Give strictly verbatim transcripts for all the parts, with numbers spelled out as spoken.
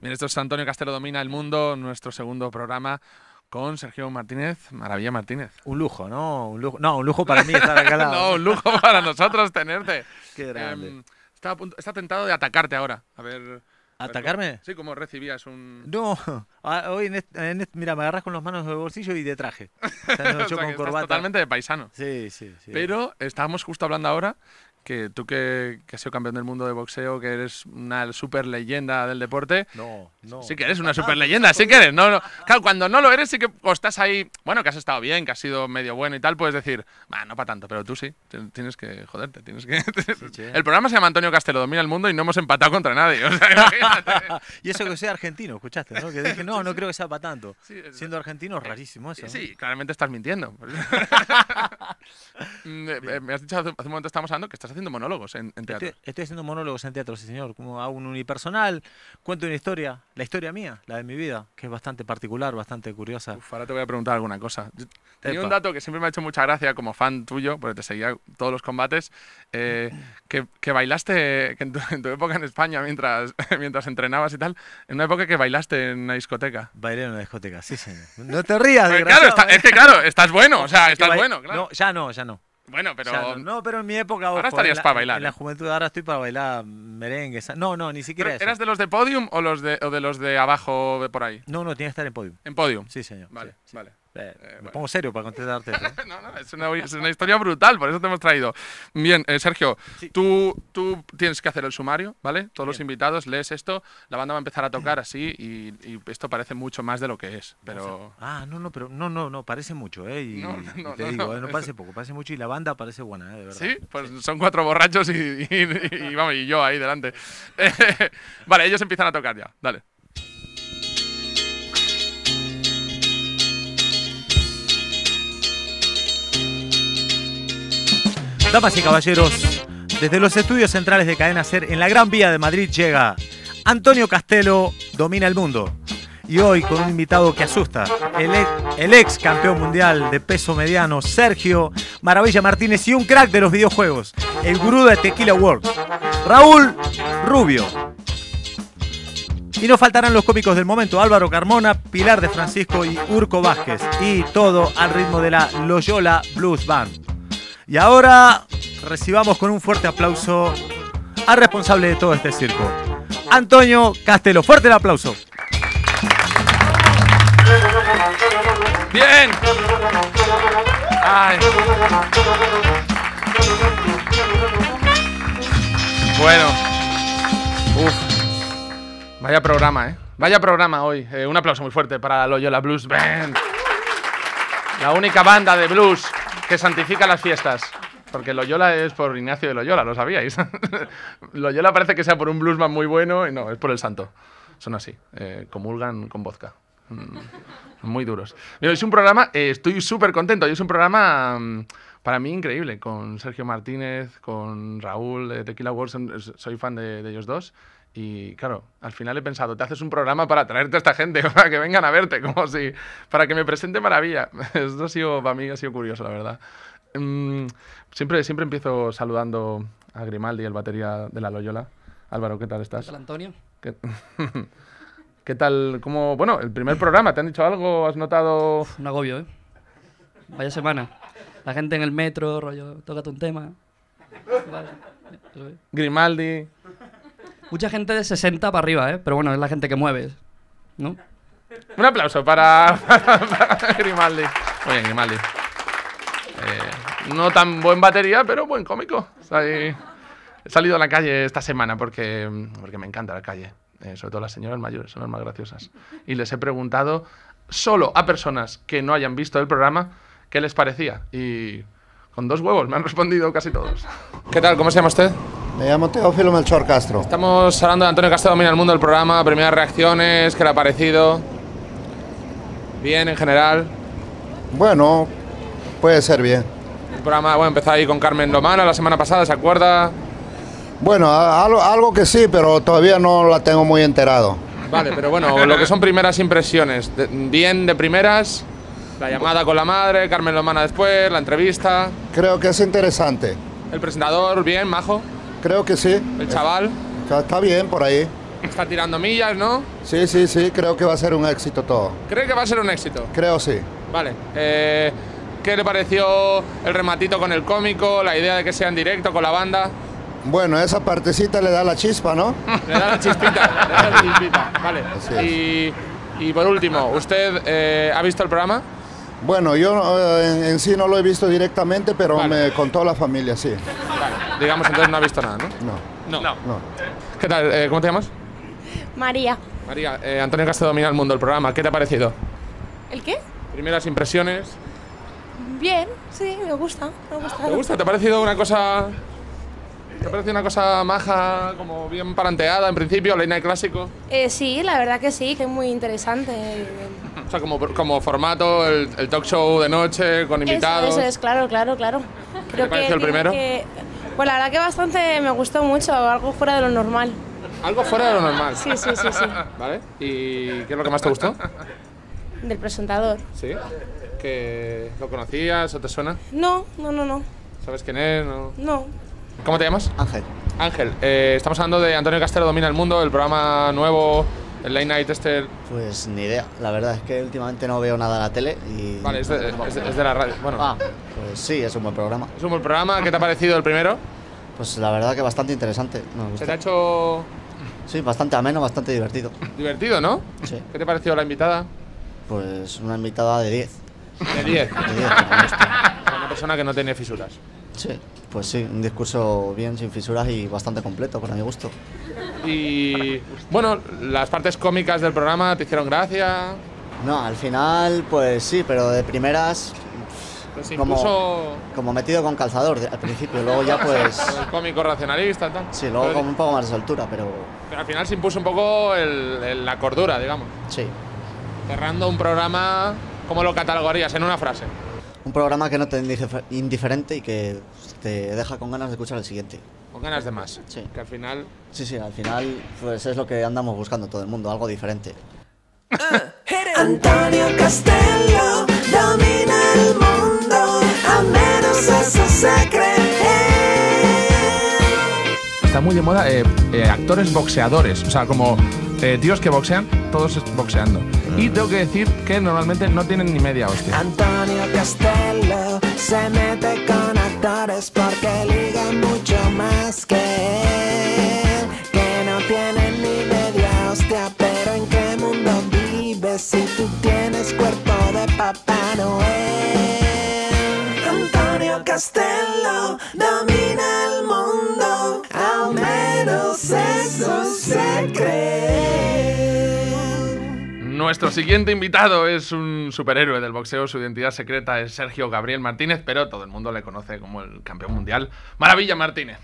Bien, esto es Antonio Castelo Domina el Mundo, nuestro segundo programa con Sergio Martínez, Maravilla Martínez. Un lujo, ¿no? Un lujo, no, un lujo para mí estar acá al lado. No, un lujo para nosotros tenerte. Qué grande. Eh, está, a punto, está tentado de atacarte ahora. A ver. ¿Atacarme? A ver, sí, como recibías un. No, hoy en este, en este, mira, me agarras con las manos del bolsillo y de traje. O sea, no, o yo sea, con que corbata. estás totalmente de paisano. Sí, sí, sí. Pero estábamos justo hablando ahora que tú que, que has sido campeón del mundo de boxeo, que eres una super leyenda del deporte. No, no. Sí que eres una super leyenda, sí que eres. No, no. Claro, cuando no lo eres, sí que o estás ahí, bueno, que has estado bien, que has sido medio bueno y tal, puedes decir, bah, no para tanto, pero tú sí, tienes que joderte, tienes que. Sí, sí. El programa se llama Antonio Castelo Domina el Mundo y no hemos empatado contra nadie. O sea, imagínate. Y eso que soy argentino, escuchaste, ¿no? Que dije, no, no creo que sea para tanto. Sí, es, Siendo argentino es rarísimo eso. Sí, ¿no? sí, claramente estás mintiendo. Me has dicho hace, hace un momento, estamos hablando que estás haciendo monólogos en, en teatro. Estoy, estoy haciendo monólogos en teatro, sí señor. Como hago un unipersonal, cuento una historia, la historia mía, la de mi vida, que es bastante particular, bastante curiosa. Uf, ahora te voy a preguntar alguna cosa. Yo tenía Epa. un dato que siempre me ha hecho mucha gracia como fan tuyo, porque te seguía todos los combates, eh, que, que bailaste que en, tu, en tu época en España mientras, mientras entrenabas y tal, en una época que bailaste en una discoteca. Bailé en una discoteca, sí señor. No te rías, pues claro, está, es que claro, estás bueno, o sea, estás bueno, claro. No, ya no, ya no. Bueno, pero. No, no, pero en mi época. Ojo, ahora estarías la, para bailar. En la juventud ahora estoy para bailar merengue. No, no, ni siquiera eso. ¿Eras de los de podium o, los de, o de los de abajo de por ahí? No, no, tiene que estar en podium. ¿En podium? Sí, señor. Vale, sí, sí. vale. Eh, eh, me bueno. pongo serio para contestarte eso. no, no, es una, es una historia brutal, por eso te hemos traído. Bien, eh, Sergio, sí. tú, tú tienes que hacer el sumario, ¿vale? Todos Bien. los invitados, lees esto, la banda va a empezar a tocar así y, y esto parece mucho más de lo que es, pero... O sea, ah, no, no, pero no, no, no, parece mucho, ¿eh? Y, no, no, y te no, digo, no, eh, no parece poco, parece mucho y la banda parece buena, ¿eh? De verdad. Sí, pues sí. Son cuatro borrachos y, y, y, y, vamos, y yo ahí delante. Vale, ellos empiezan a tocar ya, dale. Damas y caballeros, desde los estudios centrales de Cadena Ser en la Gran Vía de Madrid llega Antonio Castelo Domina el Mundo. Y hoy con un invitado que asusta, el ex, el ex campeón mundial de peso mediano Sergio Maravilla Martínez y un crack de los videojuegos, el gurú de Tequila Works, Raúl Rubio. Y no faltarán los cómicos del momento, Álvaro Carmona, Pilar de Francisco y Urco Vázquez. Y todo al ritmo de la Loyola Blues Band. Y ahora recibamos con un fuerte aplauso al responsable de todo este circo, Antonio Castelo. Fuerte el aplauso. Bien. Ay. Bueno. Uf. Vaya programa, ¿eh? Vaya programa hoy. Eh, un aplauso muy fuerte para Loyola Blues Band. La única banda de blues que santifica las fiestas. Porque Loyola es por Ignacio de Loyola, ¿lo sabíais? Loyola parece que sea por un bluesman muy bueno y no, es por el santo. Son así, eh, comulgan con vodka. Mm, muy duros. Mira, es un programa, eh, estoy súper contento. Es un programa um, para mí increíble, con Sergio Martínez, con Raúl de Tequila Works, soy fan de, de ellos dos. Y claro, al final he pensado, te haces un programa para traerte a esta gente, para que vengan a verte, como si, para que me presente maravilla. Esto ha sido, para mí ha sido curioso, la verdad. Um, siempre, siempre empiezo saludando a Grimaldi, el batería de la Loyola. Álvaro, ¿qué tal estás? ¿Qué tal, Antonio? ¿Qué, ¿Qué tal? ¿Cómo, bueno, el primer programa, ¿te han dicho algo? ¿Has notado...? Un agobio, ¿eh? Vaya semana. La gente en el metro, rollo, tócate un tema. Vale. Grimaldi... Mucha gente de sesenta para arriba, ¿eh? Pero bueno, es la gente que mueve, ¿no? Un aplauso para, para, para Grimaldi. Muy bien, Grimaldi. Eh, no tan buen batería, pero buen cómico. O sea, he salido a la calle esta semana porque, porque me encanta la calle. Eh, sobre todo las señoras mayores, son las más graciosas. Y les he preguntado solo a personas que no hayan visto el programa qué les parecía. Y con dos huevos me han respondido casi todos. ¿Qué tal? ¿Cómo se llama usted? Me llamo Teófilo Melchor Castro. Estamos hablando de Antonio Castelo Domina el Mundo, el programa, primeras reacciones, ¿qué le ha parecido? ¿Bien en general? Bueno, puede ser bien. El programa, bueno, empezó ahí con Carmen Lomana la semana pasada, ¿se acuerda? Bueno, algo, algo que sí, pero todavía no la tengo muy enterado. Vale, pero bueno, lo que son primeras impresiones, de, bien de primeras, la llamada con la madre, Carmen Lomana después, la entrevista. Creo que es interesante. El presentador, bien, majo. Creo que sí. El chaval. Está bien por ahí. Está tirando millas, ¿no? Sí, sí, sí, creo que va a ser un éxito todo. ¿Cree que va a ser un éxito? Creo sí. Vale. Eh, ¿Qué le pareció el rematito con el cómico, la idea de que sea en directo con la banda? Bueno, esa partecita le da la chispa, ¿no? Le da la chispita, le da la chispita. Vale. Así es. Y, y por último, ¿usted eh, ha visto el programa? Bueno, yo eh, en, en sí no lo he visto directamente, pero Vale. me contó la familia, sí. Vale. Digamos, entonces no ha visto nada, ¿no? No, No. no. ¿Qué tal? Eh, ¿Cómo te llamas? María. María, eh, Antonio Castelo domina el mundo, el programa. ¿Qué te ha parecido? ¿El qué? Primeras impresiones. Bien, sí, me gusta, me gusta. ¿Te gusta? ¿Te ha parecido una cosa... ¿Te ha parecido una cosa maja, como bien paranteada en principio, late night clásico? Eh, sí, la verdad que sí, que es muy interesante. O sea, como, como formato, el, el talk show de noche, con invitados. Eso, eso es, claro, claro, claro. Creo te pareció el tiene primero? que- Pues la verdad que bastante me gustó mucho, algo fuera de lo normal. Algo fuera de lo normal. Sí, sí, sí, sí. ¿Vale? ¿Y qué es lo que más te gustó? Del presentador. ¿Sí? ¿Que lo conocías o te suena? No, no, no, no. ¿Sabes quién es? No. No. ¿Cómo te llamas? Ángel. Ángel. Eh, estamos hablando de Antonio Castelo domina el mundo, el programa nuevo, el late night este... Pues ni idea. La verdad es que últimamente no veo nada en la tele y... Vale, es de, es de- es de la radio. Bueno, Ah, pues sí, es un buen programa. es un buen programa. ¿Qué te ha parecido el primero? Pues la verdad que bastante interesante. Me ¿Se te ha gusta. hecho Sí, bastante ameno, bastante divertido. divertido, no? Sí. ¿Qué te pareció la invitada? Pues una invitada de diez. De diez. De diez, como gusta. Una persona que no tiene fisuras. Sí, pues sí, un discurso bien, sin fisuras y bastante completo, para mi gusto. Y bueno, las partes cómicas del programa te hicieron gracia. No, al final, pues sí, pero de primeras, Pues se Como- impuso como metido con calzador de- al principio, luego ya pues... el cómico racionalista y tal. Sí, luego pero, con un poco más de soltura, pero pero al final se impuso un poco el- el- la cordura, digamos. sí. Cerrando un programa, ¿cómo lo catalogarías en una frase? Un programa que no te indife- indiferente y que te deja con ganas de escuchar el siguiente. Con ganas de más. Sí. Que al final... Sí, sí, al final pues es lo que andamos buscando todo el mundo, algo diferente. Antonio Castelo domina el mundo, al menos eso se cree. Está muy de moda eh, eh, actores boxeadores, o sea, como eh, tíos que boxean, todos boxeando. Y tengo que decir que normalmente no tienen ni media hostia. Antonio Castelo se mete con actores porque liga mucho más que él, que no tienen ni media hostia, pero ¿en qué mundo vives si tú tienes cuerpo de Papá Noel? Antonio Castelo domina el mundo, al menos eso se cree. Nuestro siguiente invitado es un superhéroe del boxeo, su identidad secreta es Sergio Gabriel Martínez, pero todo el mundo le conoce como el campeón mundial. Maravilla Martínez.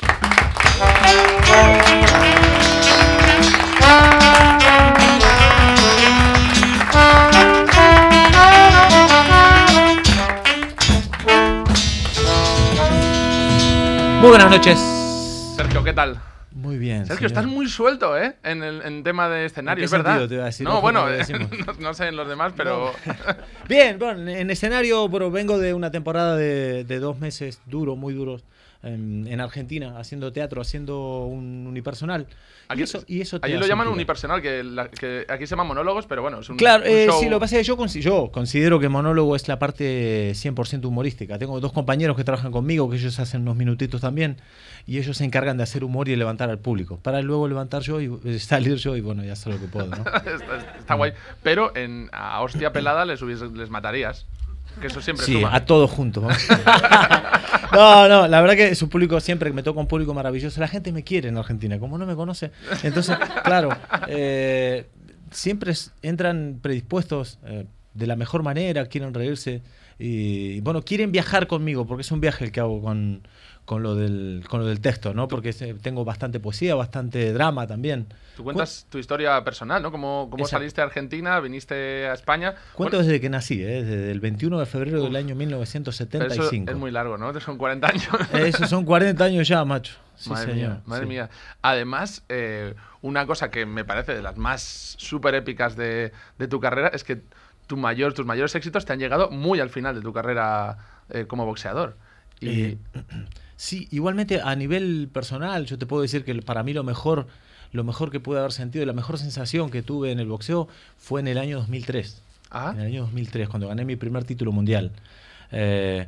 Muy buenas noches. Sergio, ¿qué tal? Muy bien. Sergio, señor. estás muy suelto, ¿eh? En el en tema de escenario, ¿En es qué verdad. sentido te iba a decir? No, Ojo, bueno, como eh, decimos. no, no sé en los demás, pero... Bien, bueno, en escenario, pero vengo de una temporada de, de dos meses duro, muy duros, en, en Argentina, haciendo teatro, haciendo un unipersonal. Aquí, y eso, y eso te allí da lo llaman sentido. unipersonal, que, la- que aquí se llama monólogos, pero bueno, es un, Claro, un eh, show... sí, lo que pasa es que yo, consi- yo considero que monólogo es la parte cien por ciento humorística. Tengo dos compañeros que trabajan conmigo, que ellos hacen unos minutitos también, y ellos se encargan de hacer humor y de levantar al público, para luego levantar yo y eh, salir yo y bueno, ya sé lo que puedo, ¿no? está, está guay. Pero en, a hostia pelada les, hubies- les matarías. Que eso siempre Sí, suma. a todos juntos. ¿no? No, no, la verdad que es un público siempre, que me toca un público maravilloso. La gente me quiere en Argentina, como no me conoce. Entonces, claro, eh, siempre es- entran predispuestos eh, de la mejor manera, quieren reírse y, bueno, quieren viajar conmigo, porque es un viaje el que hago con, con, lo, del, con lo del texto, ¿no? Porque eh, tengo bastante poesía, bastante drama también. Tú cuentas tu historia personal, ¿no? Cómo, cómo Exacto. saliste a Argentina, viniste a España. Cuento Bueno, desde que nací, ¿eh? Desde el veintiuno de febrero del año mil novecientos pero setenta y eso cinco. es muy largo, ¿no? Son cuarenta años. Esos son cuarenta años ya, macho. Sí, madre señor. mía, madre sí. mía. Además, eh, una cosa que me parece de las más súper épicas de, de tu carrera es que tu mayor, tus mayores éxitos te han llegado muy al final de tu carrera eh, como boxeador. Y Eh, Sí, igualmente a nivel personal, yo te puedo decir que para mí lo mejor, lo mejor que pude haber sentido, la mejor sensación que tuve en el boxeo fue en el año dos mil tres. Ah. En el año dos mil tres, cuando gané mi primer título mundial. Eh,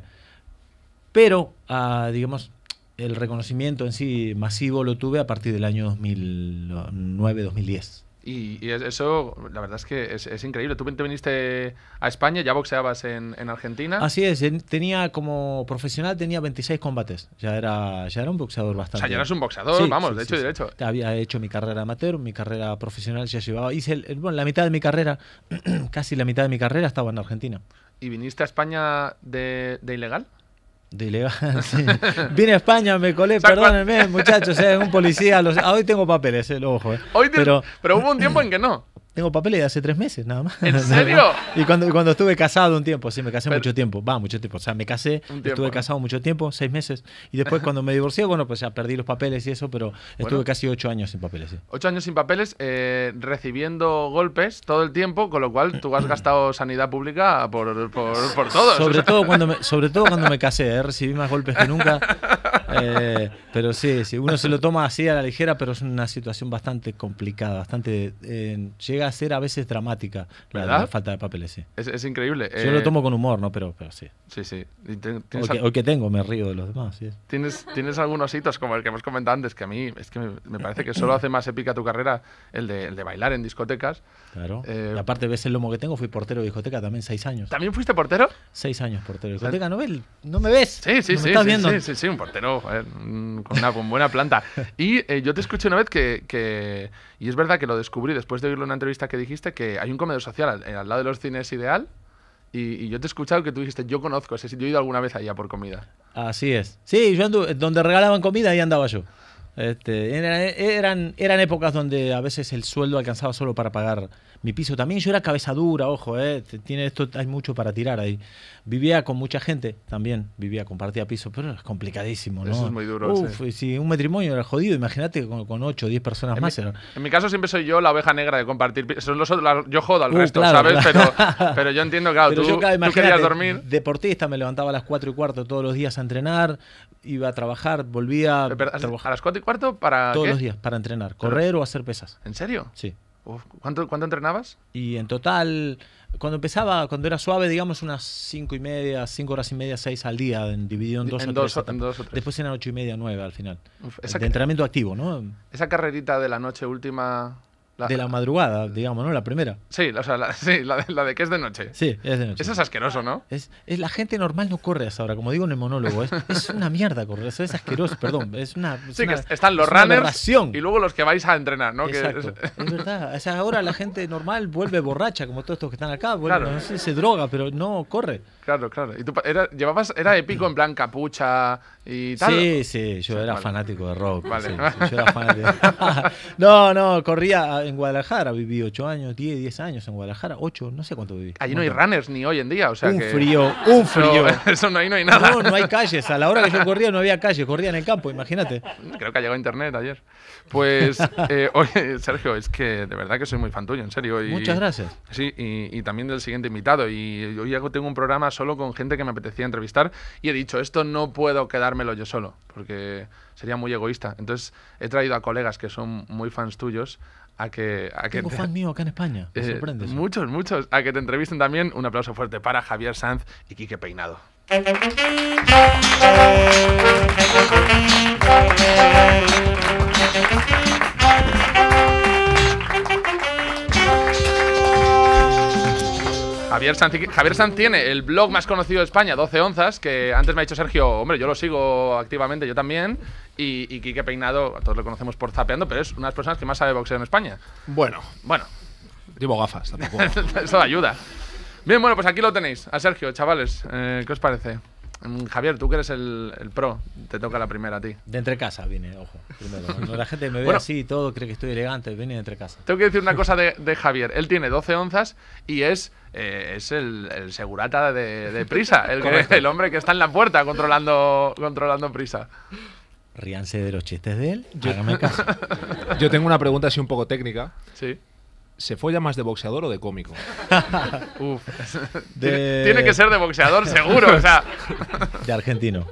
pero, ah, digamos, el reconocimiento en sí masivo lo tuve a partir del año dos mil nueve dos mil diez. Y, y eso, la verdad es que es, es increíble. Tú te viniste a España, ya boxeabas en, en Argentina. Así es, en- tenía como profesional tenía veintiséis combates. Ya era, ya era un boxeador O bastante. sea, ya eras un boxeador, Sí, vamos, sí, de sí, hecho y sí. derecho. Había hecho mi carrera amateur, mi carrera profesional ya llevaba. Hice el- el- bueno, la mitad de mi carrera, casi la mitad de mi carrera estaba en Argentina. ¿Y viniste a España de, de ilegal? De ilegal, sí. Vine a España, me colé, O sea, perdónenme, muchachos, eh, un policía. Los, ah, hoy tengo papeles, eh, ojo. Eh. Hoy te- Pero pero hubo un tiempo en que no. tengo papeles de hace tres meses, nada más. ¿En serio? Y cuando, y cuando estuve casado un tiempo, sí, me casé Pero- mucho tiempo. Va, mucho tiempo. O sea, me casé, Un tiempo, estuve ¿no? casado mucho tiempo, seis meses. Y después cuando me divorcié, bueno, pues ya perdí los papeles y eso, pero estuve Bueno. casi ocho años sin papeles, sí. Ocho años sin papeles, eh, recibiendo golpes todo el tiempo, con lo cual tú has gastado sanidad pública por, por, por todos. o Sobre sea. todo cuando me, sobre todo cuando me casé, eh, recibí más golpes que nunca. Eh, pero sí, sí, uno se lo toma así a la ligera, pero es una situación bastante complicada, bastante eh, llega a ser a veces dramática la, ¿Verdad? la falta de papeles, sí. Es, es increíble. Yo eh, lo tomo con humor, ¿no? Pero, pero sí. Sí, sí. Y te- Hoy ¿Tienes, que, al- hoy que tengo me río de los demás, sí. tienes, tienes algunos hitos como el que hemos comentado antes, que a mí es que me, me parece que solo hace más épica tu carrera el de, el de bailar en discotecas. Claro. Eh, Y aparte ves el lomo que tengo, fui portero de discoteca también seis años. ¿También fuiste portero? Seis años portero de discoteca. ¿No, ves? ¿No me ves? Sí, sí, ¿No me sí, estás sí, viendo? sí, sí, sí, un portero, joder, mm, con una con buena planta. Y eh, yo te escuché una vez que, que, y es verdad que lo descubrí después de oírlo en una entrevista que dijiste, que hay un comedor social al, al lado de los cines Ideal, y, y yo te he escuchado que tú dijiste, yo conozco ese sitio, yo he ido alguna vez allá por comida. Así es. Sí, yo anduve, donde regalaban comida, ahí andaba yo. Este, eran, eran, eran épocas donde a veces el sueldo alcanzaba solo para pagar mi piso. También yo era cabeza dura, ojo, eh, tiene esto, hay mucho para tirar ahí. Vivía con mucha gente también, vivía, compartía piso, pero es complicadísimo, ¿no? Eso es muy duro, Uf, sí. y si un matrimonio era jodido, imagínate con, con ocho o diez personas En más. mi, era- en mi caso siempre soy yo la oveja negra de compartir. pi- Son los otros, la- yo jodo al Uh, resto, claro, ¿sabes? claro. Pero, pero yo entiendo, claro, Pero tú, yo, claro, tú imagínate, querías dormir. deportista, me levantaba a las cuatro y cuarto todos los días a entrenar, iba a trabajar, volvía a Pero, ¿A trabajar las cuatro y cuarto para todos qué? los días para entrenar, correr o hacer pesas. ¿En serio? Sí. Uf, ¿cuánto, ¿Cuánto entrenabas? Y en total, cuando empezaba, cuando era suave, digamos unas cinco y media, cinco horas y media, seis al día, en- dividido en dos En o dos tres o- etapas. en dos o tres. Después eran ocho y media, nueve al final. Uf, esa, De entrenamiento activo, ¿no? esa carrerita de la noche última... la- De la madrugada, digamos, ¿no? La primera. Sí, o sea, la, sí, la, de, la de que es de noche. Sí, es de noche. Eso es asqueroso, ¿no? Es, es la gente normal no corre a esa hora, como digo en el monólogo. Es, es una mierda correr, eso es asqueroso, perdón. Es una, es Sí, que una- están los es una runners aberración. y luego los que vais a entrenar, ¿no? Que Exacto. es- Es verdad. A esa hora la gente normal vuelve borracha, como todos estos que están acá. Vuelve, Claro. no sé, se droga, pero no corre. Claro, claro. ¿Y tú pa- era, llevabas, era épico en plan capucha y tal? Sí, sí, yo Sí, era vale. fanático de rock. Vale. sí, sí, yo era fanático. no, no, corría en Guadalajara, viví ocho años, diez, diez años en Guadalajara, ocho, no sé cuánto viví. Allí Un no hay montón. runners ni hoy en día, o sea un que... frío, un frío. Eso, eso no, ahí no hay nada. No, no hay calles. A la hora que yo corría no había calle, corría en el campo, imagínate. Creo que ha llegado internet ayer. Pues, eh, oye, Sergio, es que de verdad que soy muy fan tuyo, en serio. Y, Muchas gracias. Sí, y, y también del siguiente invitado. Y hoy hago- tengo un programa solo con gente que me apetecía entrevistar y he dicho, esto no puedo quedármelo yo solo, porque sería muy egoísta. Entonces he traído a colegas que son muy fans tuyos a que... A que Tengo te- fan mío acá en España, me eh, sorprende eso. muchos, muchos, a que te entrevisten también. Un aplauso fuerte para Javier Sanz y Quique Peinado. Javier Sanz, Javier Sanz tiene el blog más conocido de España, doce onzas, que antes me ha dicho Sergio, hombre, yo lo sigo activamente, yo también, y, y Quique Peinado, todos lo conocemos por Zapeando, pero es una de las personas que más sabe boxeo en España. Bueno, Bueno, llevo gafas tampoco. eso ayuda. Bien, bueno, pues aquí lo tenéis, a Sergio, chavales, eh, ¿qué os parece? Mm, Javier, tú que eres el, el pro, te toca la primera a ti. De entre casa vine, ojo. Primero. Cuando la gente me ve Bueno. así y todo, cree que estoy elegante, vine de entre casa. Tengo que decir una cosa de, de Javier. Él tiene doce onzas y es, eh, es el, el segurata de, de Prisa. El, que- el hombre que está en la puerta controlando, controlando Prisa. Ríanse de los chistes de él, hágame caso. Yo tengo una pregunta así un poco técnica. Sí. ¿Se folla más de boxeador o de cómico? Uf. De- Tiene, tiene que ser de boxeador, seguro. O sea. De argentino.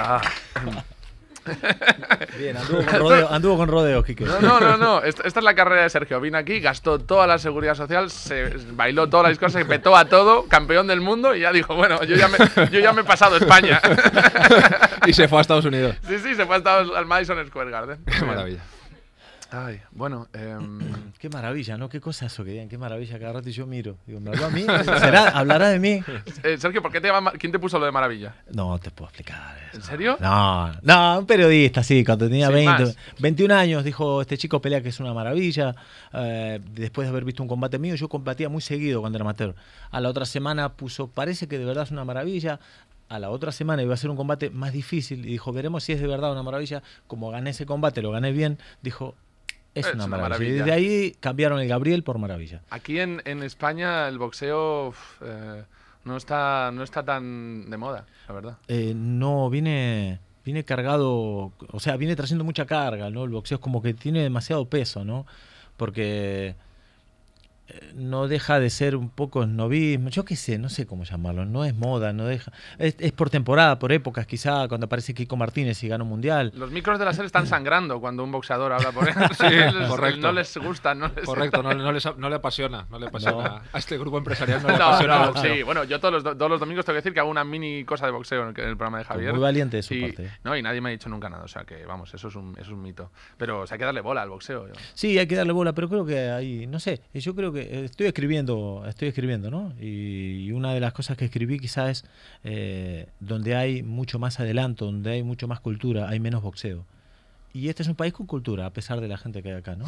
Ah. Bien, anduvo con rodeo, anduvo con rodeo, Quique. No, no, no, no. Esta, esta es la carrera de Sergio. Vino aquí, gastó toda la seguridad social, se bailó todas las cosas, se petó a todo, campeón del mundo y ya dijo, bueno, yo ya me, yo ya me he pasado España. Y se fue a Estados Unidos. Sí, sí, se fue a Estados- al Madison Square Garden. Qué maravilla. Ay, bueno, em, Qué maravilla, ¿no? Qué cosa eso que digan, qué maravilla. Cada rato yo miro. Digo, ¿me habló a mí? ¿Será? ¿Hablará de mí? eh, Sergio, ¿por qué te llama, ¿quién te puso lo de maravilla? No te puedo explicar eso. ¿En serio? No, no, un periodista, sí, cuando tenía Sin veinte, más. veintiún años, dijo, este chico pelea que es una maravilla. Eh, después de haber visto un combate mío, yo combatía muy seguido cuando era amateur. A la otra semana puso, parece que de verdad es una maravilla. A la otra semana iba a ser un combate más difícil y dijo, veremos si es de verdad una maravilla. Como gané ese combate, lo gané bien, dijo, es, Es una, una maravilla. maravilla. Y desde ahí cambiaron el Gabriel por maravilla. Aquí en, en España el boxeo uf, eh, no, está, no está tan de moda, la verdad. Eh, no, viene, viene cargado, o sea, viene trayendo mucha carga, ¿no? El boxeo es como que tiene demasiado peso, ¿no? Porque eh, no deja de ser un poco snobismo, yo qué sé, no sé cómo llamarlo, no es moda, no deja, es, es por temporada, por épocas, quizá cuando aparece Kiko Martínez y gana un mundial. Los micros de la serie están sangrando cuando un boxeador habla por él. Sí, Les- correcto. No les gusta, no les Correcto, no, no, les- no le apasiona. No le apasiona. No. A este grupo empresarial no le No, apasiona el no, boxeo. sí, bueno, yo todos los, do- todos los domingos tengo que decir que hago una mini cosa de boxeo en el, en el programa de Javier. Muy valiente de su y, parte. No, y nadie me ha dicho nunca nada, o sea que, vamos, eso es un, eso es un mito. Pero o sea, hay que darle bola al boxeo. yo. Sí, hay que darle bola, pero creo que hay, no sé, yo creo que eh, estoy escribiendo, estoy escribiendo, ¿no? Y, y una de las cosas que escribí quizás es eh, donde hay mucho más adelanto, donde hay mucho más cultura, hay menos boxeo. Y este es un país con cultura, a pesar de la gente que hay acá, ¿no?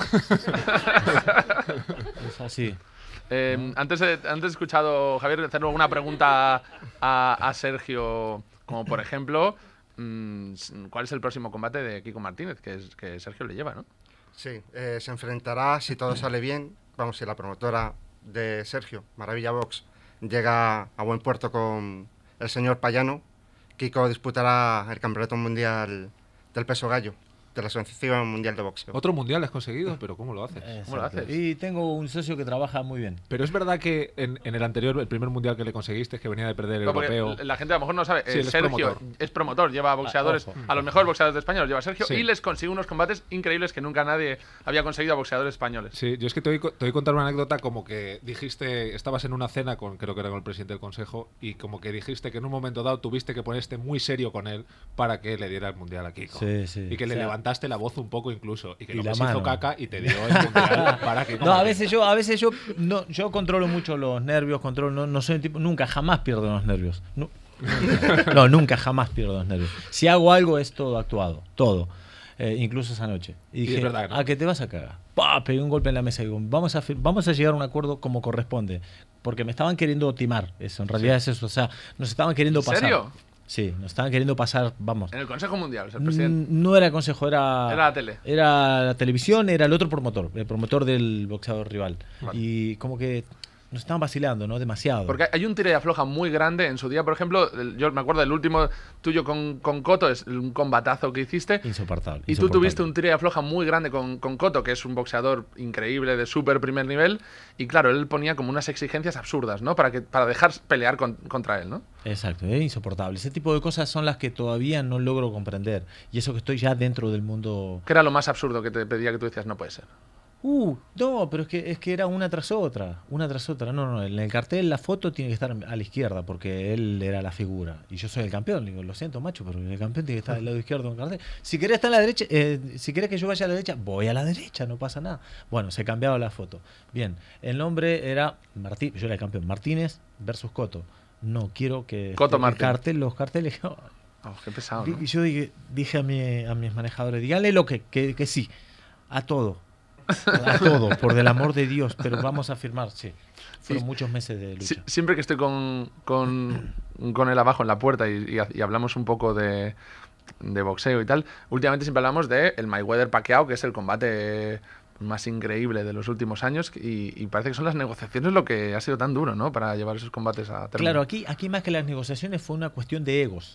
Es así. Eh, antes, de- antes he escuchado, Javier, hacer alguna pregunta a, a Sergio, como por ejemplo, mm, ¿cuál es el próximo combate de Kiko Martínez? Que, es, que Sergio le lleva, ¿no? Sí, eh, se enfrentará, si todo sale bien, vamos, si la promotora de Sergio, Maravilla Box, llega a buen puerto con el señor Payano, Kiko disputará el campeonato mundial del peso gallo, de la Asociación Mundial de Boxeo. Otro mundial has conseguido, pero ¿cómo lo haces? ¿Cómo lo Exacto. haces? Y tengo un socio que trabaja muy bien. Pero es verdad que en, en el anterior, el primer mundial que le conseguiste, que venía de perder el No, porque europeo. la gente a lo mejor no sabe. Sí, eh, él es Sergio promotor. es promotor, lleva a boxeadores, ojo. a los mejores boxeadores de España los lleva Sergio Sí. y les consigue unos combates increíbles que nunca nadie había conseguido a boxeadores españoles. Sí, yo es que te voy, co- te voy a contar una anécdota como que dijiste, estabas en una cena con, creo que era con el presidente del consejo, y como que dijiste que en un momento dado tuviste que ponerte muy serio con él para que le diera el mundial a Kiko. Sí, sí. Y que O le sea, levantaste la voz un poco incluso, y que y luego la se hizo mano. caca y te dio el mundial para que... No, a veces yo, a veces yo, no, yo controlo mucho los nervios, controlo, no, no soy un tipo, nunca, jamás pierdo los nervios. No, nunca. No, nunca, jamás pierdo los nervios. Si hago algo es todo actuado, todo. Eh, incluso esa noche. Y Y es dije, verdad que no. ¿a qué te vas a cagar? ¡Pah! Pegué un golpe en la mesa y digo, vamos a, fir- vamos a llegar a un acuerdo como corresponde. Porque me estaban queriendo timar, eso, en realidad es eso. O sea, nos estaban queriendo ¿En pasar. serio? Sí, nos estaban queriendo pasar, vamos. En el Consejo Mundial, o sea, el presidente. Mm, No era el consejo, era. Era la tele. Era la televisión, era el otro promotor, el promotor del boxeador rival. Vale. Y como que nos estaban vacilando, ¿no? Demasiado. Porque hay un tira y afloja muy grande en su día, por ejemplo, el- yo me acuerdo del último tuyo con, con Cotto, es un combatazo que hiciste. Insoportable. Y tú insoportable. tuviste un tira y afloja muy grande con, con Cotto, que es un boxeador increíble de súper primer nivel. Y claro, él ponía como unas exigencias absurdas, ¿no? Para, que, para dejar pelear con- contra él, ¿no? Exacto, es insoportable. Ese tipo de cosas son las que todavía no logro comprender. Y eso que estoy ya dentro del mundo. ¿Qué era lo más absurdo que te pedía que tú decías? No puede ser. Uh, no, pero es que, es que era una tras otra, una tras otra. No, no, en el cartel la foto tiene que estar a la izquierda porque él era la figura y yo soy el campeón. Le digo, lo siento, macho, pero el campeón tiene que estar del lado izquierdo del cartel. Si querés estar a la derecha, eh, si querés que yo vaya a la derecha, voy a la derecha, no pasa nada. Bueno, se cambiaba la foto. Bien, el nombre era Martí, yo era el campeón, Martínez versus Cotto. No quiero que Cotto el Martín. cartel, los carteles. Oh, qué pesado, ¿no? Y yo dije, dije a, mi, a mis manejadores, díganle lo que, que, que sí, a todo. A todo, por del amor de Dios, pero vamos a firmar, sí. Fueron Sí. muchos meses de Sí, lucha. siempre que estoy con, con, con él abajo en la puerta y, y- y hablamos un poco de, de boxeo y tal, últimamente siempre hablamos de el Mayweather-Pacquiao, que es el combate más increíble de los últimos años y, y parece que son las negociaciones lo que ha sido tan duro, ¿no? Para llevar esos combates a término. Claro, aquí, aquí más que las negociaciones fue una cuestión de egos.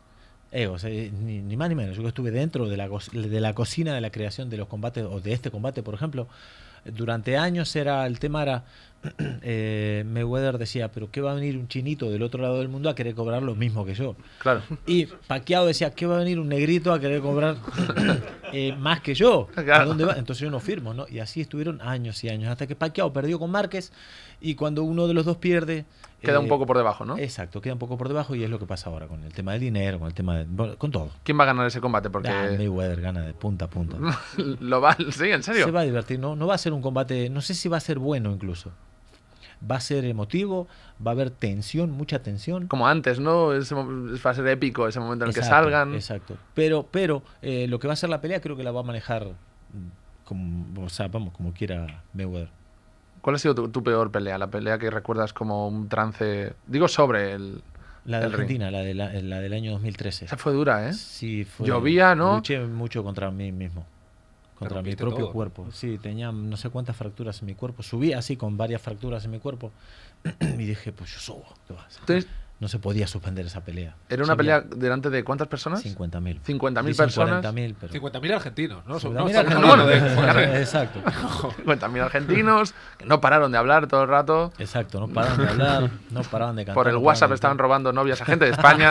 Egos, eh, ni, ni más ni menos. Yo que estuve dentro de la, co- de la cocina de la creación de los combates, o de este combate, por ejemplo, Durante años era el tema era eh, Mayweather decía, pero ¿qué va a venir un chinito del otro lado del mundo a querer cobrar lo mismo que yo? Claro. Y Pacquiao decía, ¿qué va a venir un negrito a querer cobrar eh, más que yo? Claro. ¿A dónde va? Entonces yo no firmo, ¿no? Y así estuvieron años y años, hasta que Pacquiao perdió con Márquez, y cuando uno de los dos pierde... Queda eh, un poco por debajo, ¿no? Exacto, queda un poco por debajo, y es lo que pasa ahora con el tema del dinero, con el tema de... bueno, con todo. ¿Quién va a ganar ese combate? Porque Ah, Mayweather gana de punta a punta. lo va, sí, en serio. Se va a divertir, no, no va a ser un combate, no sé si va a ser bueno incluso. Va a ser emotivo, va a haber tensión, mucha tensión. Como antes, ¿no? Ese mo- va a ser épico ese momento en el que Exacto, salgan. Exacto. Pero, pero eh, lo que va a ser la pelea creo que la va a manejar mm, como, o sea, vamos, como quiera Mayweather. ¿Cuál ha sido tu, tu peor pelea? La pelea que recuerdas como un trance. Digo sobre el. La de el ring. Argentina, la, de la, la del año dos mil trece. Esa fue dura, ¿eh? Sí, fue. Llovía, ¿no? Luché mucho contra mí mismo. Contra mi rompiste propio todo. cuerpo. Sí, tenía no sé cuántas fracturas en mi cuerpo. Subí así con varias fracturas en mi cuerpo. Y dije, pues yo subo. ¿Qué va a hacer? Entonces, No se podía suspender esa pelea. ¿era una Sabía- pelea delante de cuántas personas? cincuenta mil. cincuenta mil personas. cuarenta mil, pero... cincuenta mil argentinos, ¿no? cincuenta No mil estamos argentinos. hablando de- Exacto. cincuenta mil argentinos que no pararon de hablar todo el rato. Exacto, no paraban de hablar, no paraban de cantar. Por el no WhatsApp paraban de estaban cantar. robando novias a gente de España.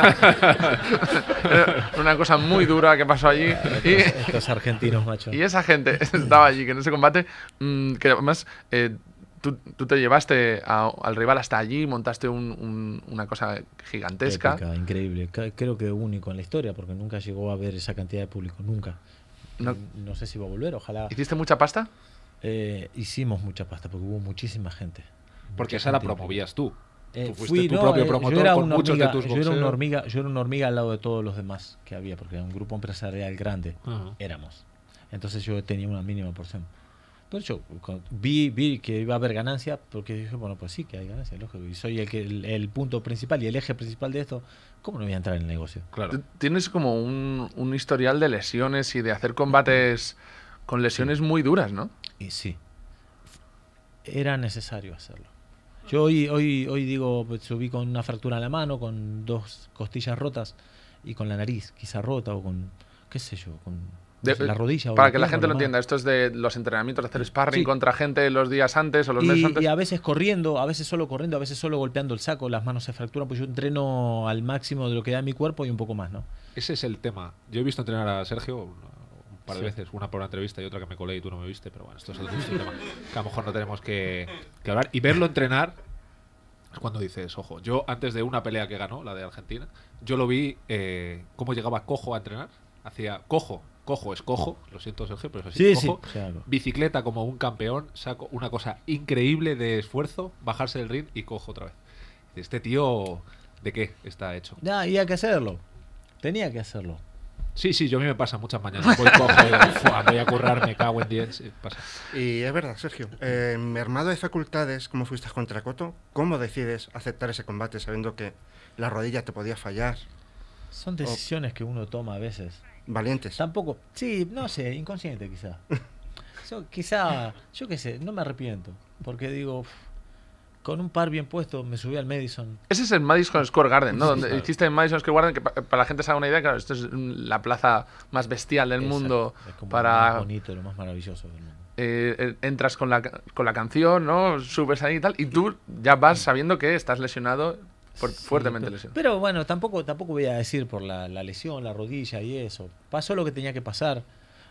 Era una cosa muy dura que pasó allí. Y, Estos argentinos, macho. y esa gente estaba allí, que en ese combate, mmm, que además eh, tú, tú te llevaste a- al rival hasta allí, montaste un- un- una cosa gigantesca. Épica, increíble. Ca- Creo que único en la historia, porque nunca llegó a ver esa cantidad de público, nunca. No- No, sé si va a volver, ojalá. ¿Hiciste mucha pasta? Eh, hicimos mucha pasta, porque hubo muchísima gente. Porque Mucha esa la gente. promovías tú. Eh, Tú fuiste fui, tu no, propio eh, promotor yo era con una muchos hormiga, de tus yo era una boxeos. hormiga, yo era una hormiga al lado de todos los demás que había, porque era un grupo empresarial grande. Ajá. Éramos. Entonces yo tenía una mínima porción. Entonces yo con- vi, vi que iba a haber ganancia, porque dije, bueno, pues sí que hay ganancia, lógico. Y soy el, que, el, el punto principal y el eje principal de esto. ¿Cómo no voy a entrar en el negocio? Claro. Tú Tienes como un, un historial de lesiones y de hacer combates con lesiones muy duras, ¿no? Y sí, era necesario hacerlo. Yo hoy, hoy, hoy digo, pues, subí con una fractura en la mano, con dos costillas rotas y con la nariz quizá rota o con, qué sé yo, con De- la rodilla. o Para la que la pierna, gente o lo la entienda, mano. esto es de los entrenamientos, de hacer sparring Sí. contra gente los días antes o los meses Y, antes. y a veces corriendo, a veces solo corriendo, a veces solo golpeando el saco, las manos se fracturan, pues yo entreno al máximo de lo que da mi cuerpo y un poco más, ¿no? Ese es el tema. Yo he visto entrenar a Sergio un, un par de Sí. veces, una por una entrevista y otra que me colé y tú no me viste, pero bueno, esto es otro tema que a lo mejor no tenemos que, que hablar. Y verlo entrenar es cuando dices, ojo, yo antes de una pelea que ganó, la de Argentina, yo lo vi eh, cómo llegaba cojo a entrenar. Hacía cojo, cojo es cojo, lo siento Sergio, pero es así, Sí, sí. cojo. O sea, Bicicleta como un campeón, saco una cosa increíble de esfuerzo, bajarse del ring y cojo otra vez. Este tío, ¿de qué está hecho? ya, y hay que hacerlo. Tenía que hacerlo. Sí, sí, yo a mí me pasa muchas mañanas. Voy cojo, y, "Fua, voy a currar, me cago en diez. Sí, pasa. Y es verdad, Sergio, eh, mermado de facultades, como fuiste contra Cotto, ¿cómo decides aceptar ese combate sabiendo que la rodilla te podía fallar? Son decisiones que uno toma a veces. Valientes. Tampoco, sí, no sé, inconsciente quizá. Yo, quizá, yo qué sé, no me arrepiento. Porque digo, uf, con un par bien puesto me subí al Madison. Ese es el Madison Square Garden, ¿no? Sí, Donde claro. hiciste en Madison Square Garden, que pa- para la gente se haga una idea, claro, esto es mm, la plaza más bestial del Exacto, mundo. es como lo Para más bonito, lo más maravilloso del mundo. eh, eh, entras con la, ca- con la canción, ¿no? Subes ahí y tal, y tú ya vas sabiendo que estás lesionado, fuer- Sí, fuertemente pero, lesionado. pero bueno, tampoco, tampoco voy a decir por la, la lesión, la rodilla y eso. Pasó lo que tenía que pasar.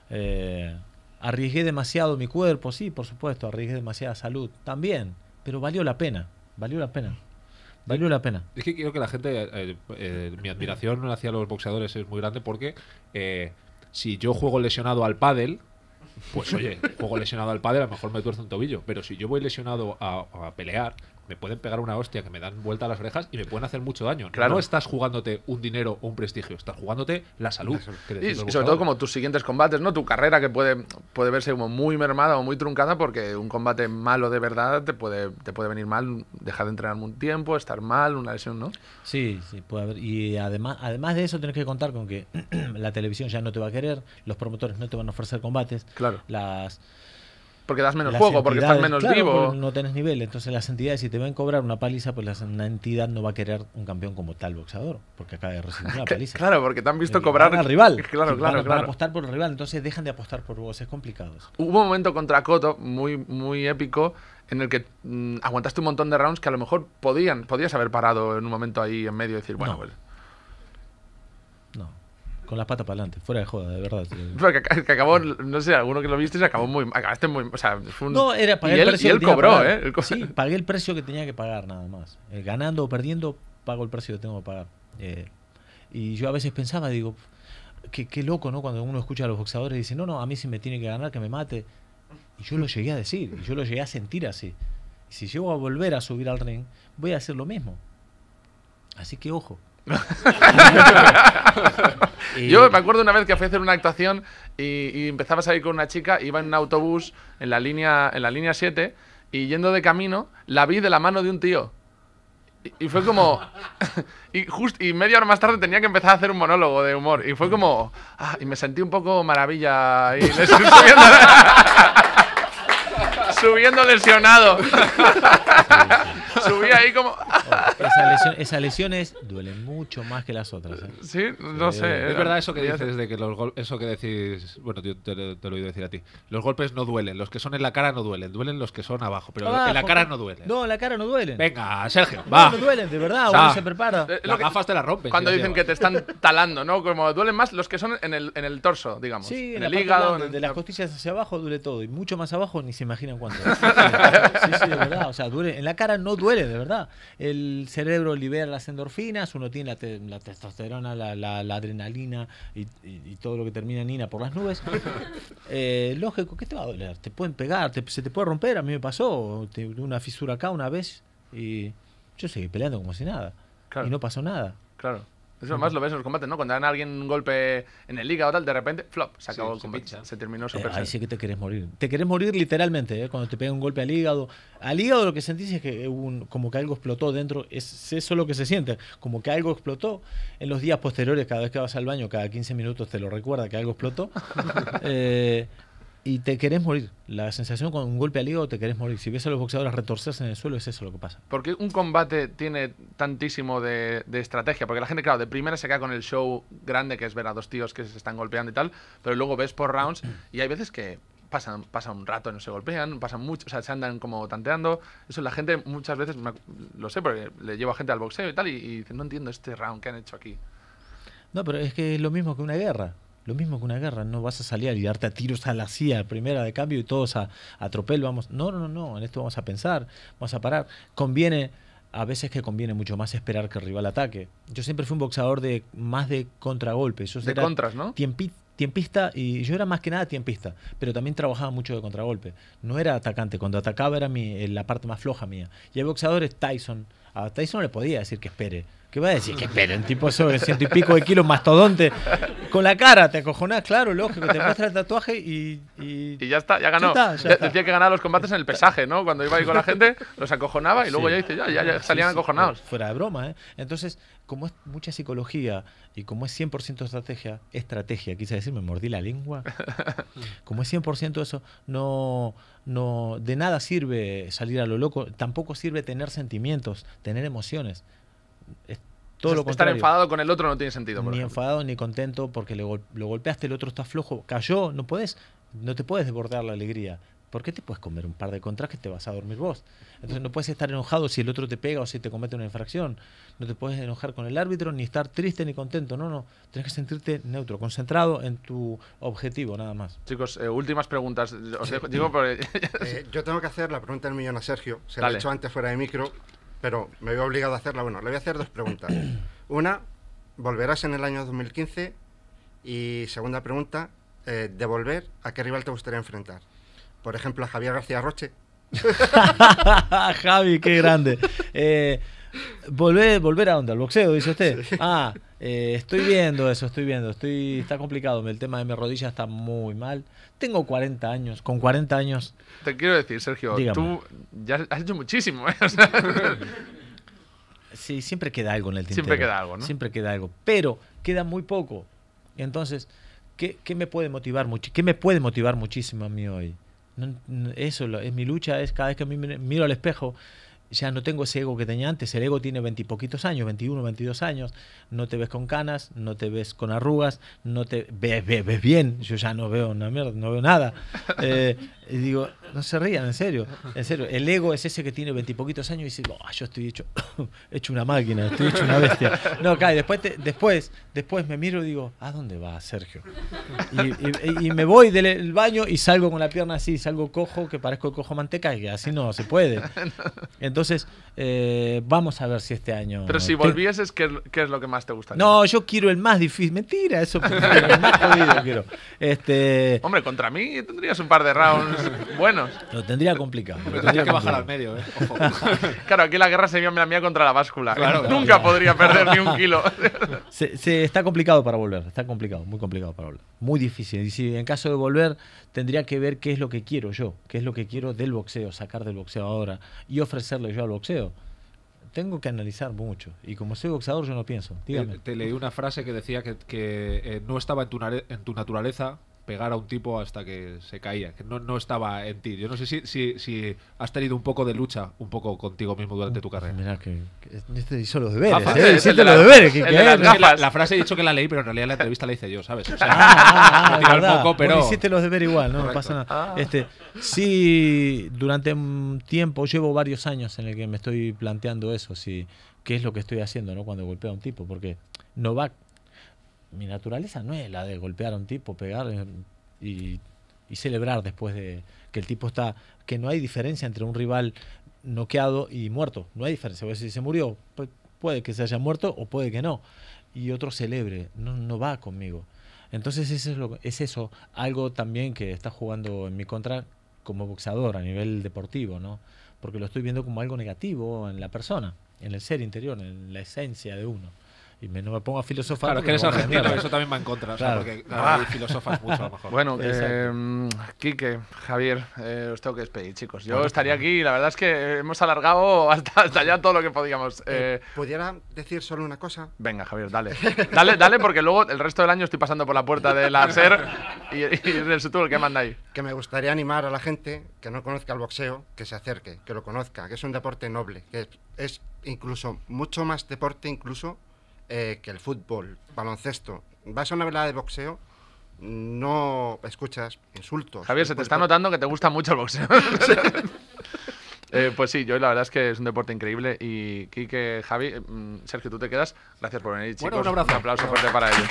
Eh, arriesgué demasiado mi cuerpo, sí, por supuesto, arriesgué demasiada salud, también. Pero valió la pena, valió la pena. Valió la pena. Es que quiero que la gente. eh, eh, mi admiración hacia los boxeadores es muy grande porque eh, si yo juego lesionado al pádel, pues oye, juego lesionado al pádel, a lo mejor me tuerzo un tobillo. Pero si yo voy lesionado a, a pelear, me pueden pegar una hostia que me dan vuelta a las orejas y me pueden hacer mucho daño. Claro. No estás jugándote un dinero o un prestigio, estás jugándote la salud. que Y, deciden y los sobre todo boxeadores. como tus siguientes combates, ¿no? Tu carrera que puede, puede verse como muy mermada o muy truncada porque un combate malo de verdad te puede, te puede venir mal, dejar de entrenar un tiempo, estar mal, una lesión, ¿no? Sí, sí, puede haber. Y además, además de eso, tenés que contar con que la televisión ya no te va a querer, los promotores no te van a ofrecer combates, Claro. las Porque das menos las juego, porque estás entidades- menos claro, vivo. porque no tenés nivel. Entonces las entidades, si te ven cobrar una paliza, pues las- una entidad no va a querer un campeón como tal boxeador, porque acaba de recibir una paliza. Claro, porque te han visto Eh, cobrar van al rival. Claro, Sí, van, claro, a- van a claro. apostar por el rival, entonces dejan de apostar por vos, es complicado eso. Hubo un momento contra Cotto muy, muy épico en el que mm, aguantaste un montón de rounds que a lo mejor podían, podías haber parado en un momento ahí en medio y decir, bueno, No. pues. No, con las patas para adelante, fuera de joda, de verdad. Porque ac- que acabó, no sé, alguno que lo viste se acabó muy. Acabaste muy. O sea, fue un. No, era pagué y el él, precio y que él tenía que cobró, pagar. ¿eh? Él co- Sí, pagué el precio que tenía que pagar, nada más. Eh, ganando o perdiendo, pago el precio que tengo que pagar. Eh, y yo a veces pensaba, digo, qué, qué loco, ¿no? Cuando uno escucha a los boxeadores y dice, no, no, a mí si me tiene que ganar, que me mate. Y yo lo llegué a decir, y yo lo llegué a sentir así. Y si llego a volver a subir al ring, voy a hacer lo mismo. Así que ojo. Y- Yo me acuerdo una vez que fui a hacer una actuación y, y empezaba a salir con una chica, iba en un autobús en la línea en la línea siete y yendo de camino la vi de la mano de un tío. Y, y fue como y justo y media hora más tarde tenía que empezar a hacer un monólogo de humor y fue como ah, y me sentí un poco maravilla ahí subiendo, subiendo lesionado. Subí ahí como Esas, lesión- esas lesiones duelen mucho más que las otras. ¿eh? sí, no Sí, sé. Es verdad eso que Ya dices de que los gol- eso que decís, bueno, yo te, te lo he oído decir a ti. Los golpes no duelen, los que son en la cara no duelen, duelen los que son abajo, pero Abajo, en la cara ¿no? no duelen. No, en la cara no duelen. Venga, Sergio, No, va. no duelen, de verdad, O sea, uno se prepara. Eh, lo Las que- gafas te las rompen. Cuando si las dicen que te llevas. están talando, ¿no? Como duelen más los que son en el, en el torso, digamos. Sí, en la el parte hígado. blanda, en de el- las costillas hacia abajo duele todo. Y mucho más abajo ni se imaginan cuánto. Sí, sí, sí, de verdad. O sea, duele. En la cara no duele, de verdad. El cerebro libera las endorfinas, uno tiene la, te- la testosterona, la, la- la adrenalina y, y- y todo lo que termina en ina por las nubes. Eh, lógico, ¿qué te va a doler? Te pueden pegar, te- se te puede romper. A mí me pasó te- una fisura acá una vez y yo seguí peleando como si nada. Claro. Y no pasó nada. Claro. Eso más lo ves en los combates, ¿no? Cuando dan a alguien un golpe en el hígado o tal, de repente, flop, se acabó Sí, el se combate. pincha. Se terminó Eh, súper ahí serio. sí que te querés morir. Te querés morir literalmente, ¿eh? Cuando te pega un golpe al hígado. Al hígado lo que sentís es que hubo un- como que algo explotó dentro. Es eso lo que se siente. Como que algo explotó. En los días posteriores, cada vez que vas al baño, cada quince minutos te lo recuerda que algo explotó. Eh, y te querés morir. La sensación con un golpe al hígado te querés morir. Si ves a los boxeadores retorcerse en el suelo, es eso lo que pasa. ¿Por qué un combate tiene tantísimo de, de estrategia? Porque la gente, claro, de primera se queda con el show grande, que es ver a dos tíos que se están golpeando y tal, pero luego ves por rounds y hay veces que pasan, pasa un rato y no se golpean, pasan mucho, o sea, se andan como tanteando. Eso la gente muchas veces, me ac- lo sé, porque le llevo a gente al boxeo y tal, y, y dicen, no entiendo este round que han hecho aquí. No, pero es que es lo mismo que una guerra. Lo mismo que una guerra. No vas a salir a liarte a tiros a la C I A, primera de cambio, y todos a, a tropel. Vamos. No, no, no, no. En esto vamos a pensar, vamos a parar. Conviene, a veces que conviene mucho más esperar que el rival ataque. Yo siempre fui un boxeador de más de contragolpes. Yo De era contras, ¿no? tiempi- tiempista, y yo era más que nada tiempista, pero también trabajaba mucho de contragolpe. No era atacante. Cuando atacaba era mi, la parte más floja mía. Y hay boxeadores, Tyson. A Tyson no le podía decir que espere. ¿Qué va a decir? Que espere, un tipo sobre ciento y pico de kilos, mastodonte, con la cara, te acojonás, claro, lógico, te muestra el tatuaje y... y- Y ya está, ya ganó. Ya está, ya De- está. Decía que ganaba los combates en el pesaje, ¿no? Cuando iba ahí con la gente, los acojonaba y luego Sí. ya dice, ya, ya, ya salían Sí, sí, acojonados. fuera de broma, ¿eh? Entonces, como es mucha psicología y como es cien por ciento estrategia, estrategia, quise decir, me mordí la lengua. Como es cien por ciento eso, no, no, de nada sirve salir a lo loco, tampoco sirve tener sentimientos, tener emociones. Es todo O sea, lo estar contrario. enfadado con el otro no tiene sentido. por Ni ejemplo. enfadado ni contento porque le gol- lo golpeaste, el otro está flojo, cayó, no podés, no te puedes desbordar la alegría. ¿Por qué te puedes comer un par de contras que te vas a dormir vos? Entonces no puedes estar enojado si el otro te pega o si te comete una infracción. No te puedes enojar con el árbitro, ni estar triste ni contento. No, no. Tienes que sentirte neutro, concentrado en tu objetivo, nada más. Chicos, eh, últimas preguntas. Os dejo, digo, porque- Eh, yo tengo que hacer la pregunta del millón a Sergio. Se la Dale. he hecho antes fuera de micro, pero me veo obligado a hacerla. Bueno, le voy a hacer dos preguntas. Una, ¿volverás en el año dos mil quince? Y segunda pregunta, eh, ¿de volver, a qué rival te gustaría enfrentar? Por ejemplo, a Javier García Roche. Javi, qué grande. Eh, volver, volver a dónde, al boxeo, dice usted. Ah, eh, estoy viendo eso, estoy viendo. Estoy, está complicado. El tema de mi rodilla está muy mal. Tengo cuarenta años. Con cuarenta años. te quiero decir, Sergio, Dígame. tú ya has hecho muchísimo, ¿eh? O sea, Sí, siempre queda algo en el tintero. Siempre queda algo, ¿no? Siempre queda algo. Pero queda muy poco. Entonces, ¿qué, qué me puede motivar mucho? ¿Qué me puede motivar muchísimo a mí hoy? No, no, eso lo- es mi lucha, es cada vez que me miro al espejo, ya no tengo ese ego que tenía antes. El ego tiene veintipoquitos años, veintiuno, veintidós años. No te ves con canas, no te ves con arrugas, no te ves, ves, ves bien. Yo ya no veo una mierda, no veo nada. Eh, y digo, no se rían, en serio. En serio, el ego es ese que tiene veintipoquitos años y dice, oh, yo estoy hecho, hecho una máquina, estoy hecho una bestia. No, cae, después, te- después, después me miro y digo, ¿a dónde va Sergio? Y, y- y me voy del baño y salgo con la pierna así, salgo cojo, que parezco el cojo manteca, y que así no se puede. Entonces, eh, vamos a ver si este año... Pero si te- volvieses, ¿qué es, qué es lo que más te gustaría? No, yo quiero el más difícil. Mentira, eso prefiero, el más jodido quiero. Este, Hombre, contra mí tendrías un par de rounds buenos. lo tendría complicado. lo Tendría tendría que bajar al complicado. medio, ¿eh? Ojo. Claro, aquí la guerra sería la mía contra la báscula. Claro, claro, Nunca claro. podría perder ni un kilo. Se, se- está complicado para volver, está complicado, muy complicado para volver. Muy difícil. Y si en caso de volver, tendría que ver qué es lo que quiero yo, qué es lo que quiero del boxeo, sacar del boxeo ahora y ofrecerle yo al boxeo. Tengo que analizar mucho. Y como soy boxeador, yo no pienso. Dígame. Te, te leí una frase que decía que, que, eh, no estaba en tu, nare- en tu naturaleza pegar a un tipo hasta que se caía, que no, no estaba en ti. Yo no sé si, si, si has tenido un poco de lucha, un poco contigo mismo durante tu carrera. Mirá que, que este hizo los deberes. Gafas, ¿eh? es Hiciste el de los las- deberes. el ¿qué- de qué? las Es que la, gafas. la frase he dicho que la leí, pero en realidad la entrevista la hice yo, ¿sabes? O sea, Ah, ah, me ah, he tirado el verdad. moco, pero- Bueno, hiciste los deberes igual, no, no Correcto. pasa nada. Ah. Este, sí, durante un tiempo, llevo varios años en el que me estoy planteando eso, si, qué es lo que estoy haciendo, ¿no? Cuando golpeo a un tipo, porque no va, mi naturaleza no es la de golpear a un tipo, pegar eh, y, y celebrar después de que el tipo está, que no hay diferencia entre un rival noqueado y muerto, no hay diferencia. Porque si se murió, pu- puede que se haya muerto o puede que no, y otro celebre, no, no va conmigo. Entonces eso es, lo, es eso, algo también que está jugando en mi contra como boxeador a nivel deportivo, ¿no? Porque lo estoy viendo como algo negativo en la persona, en el ser interior, en la esencia de uno. Y me, no me pongo a filosofar. claro, es que eres porque me argentino, mierda. eso también va en contra. O sea, Claro. porque claro, Ah. hay filosofas mucho a lo mejor. Bueno, Exacto. eh, Quique, Javier, eh, os tengo que despedir, chicos. Yo estaría aquí y la verdad es que hemos alargado hasta, hasta ya todo lo que podíamos. Eh, ¿Pudiera decir solo una cosa? venga, Javier, dale. Dale, dale, porque luego el resto del año estoy pasando por la puerta de la SER y, y eres tú el que manda ahí. Que me gustaría animar a la gente que no conozca el boxeo, que se acerque, que lo conozca, que es un deporte noble, que es, es incluso mucho más deporte incluso eh, que el fútbol, baloncesto. Vas a una velada de boxeo, no escuchas insultos. Javier, se te Pues, está notando que te gusta mucho el boxeo. Eh, pues sí, yo la verdad es que es un deporte increíble. Y Quique, Javi, eh, mm, Sergio, tú te quedas. Gracias por venir, chicos. Bueno, un abrazo. aplauso fuerte para ellos.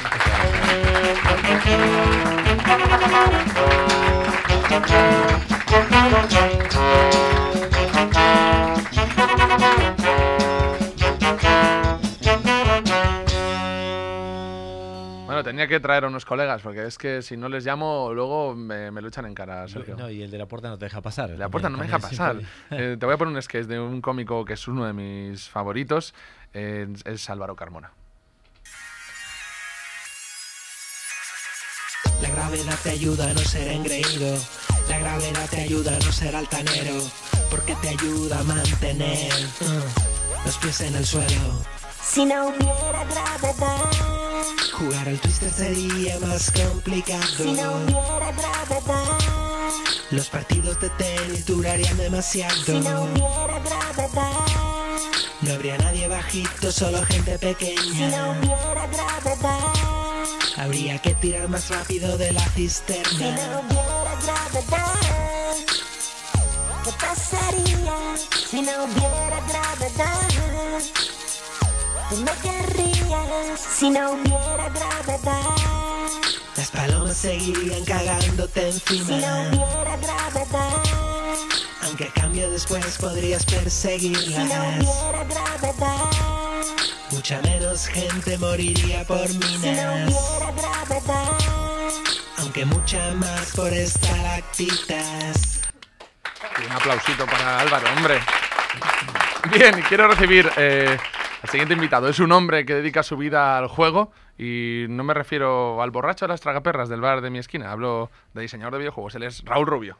Bueno, tenía que traer a unos colegas, porque es que si no les llamo, luego me, me lo echan en cara, Sergio. No, y el de la puerta no te deja pasar. La puerta no me deja pasar. Eh, te voy a poner un sketch de un cómico que es uno de mis favoritos. eh, es Álvaro Carmona. La gravedad te ayuda a no ser engreído. La gravedad te ayuda a no ser altanero. Porque te ayuda a mantener uh, los pies en el suelo. Si no hubiera gravedad, Jugar al twister sería más complicado. si no hubiera gravedad, Los partidos de tenis durarían demasiado. si no hubiera gravedad, No habría nadie bajito, solo gente si no pequeña. hubiera gravedad, Habría que tirar más rápido de la si cisterna. no hubiera gravedad, ¿qué pasaría si no hubiera gravedad? Tú me querrías si no hubiera gravedad, Las palomas seguirían cagándote si no encima. hubiera gravedad, Aunque a cambio después podrías si no perseguirlas. hubiera gravedad, Mucha menos gente moriría por si no minas. hubiera gravedad. Aunque mucha más por estalactitas. Y un aplausito para Álvaro, hombre. Bien, y quiero recibir eh, al siguiente invitado. Es un hombre que dedica su vida al juego y no me refiero al borracho de las tragaperras del bar de mi esquina. Hablo de diseñador de videojuegos. Él es Raúl Rubio.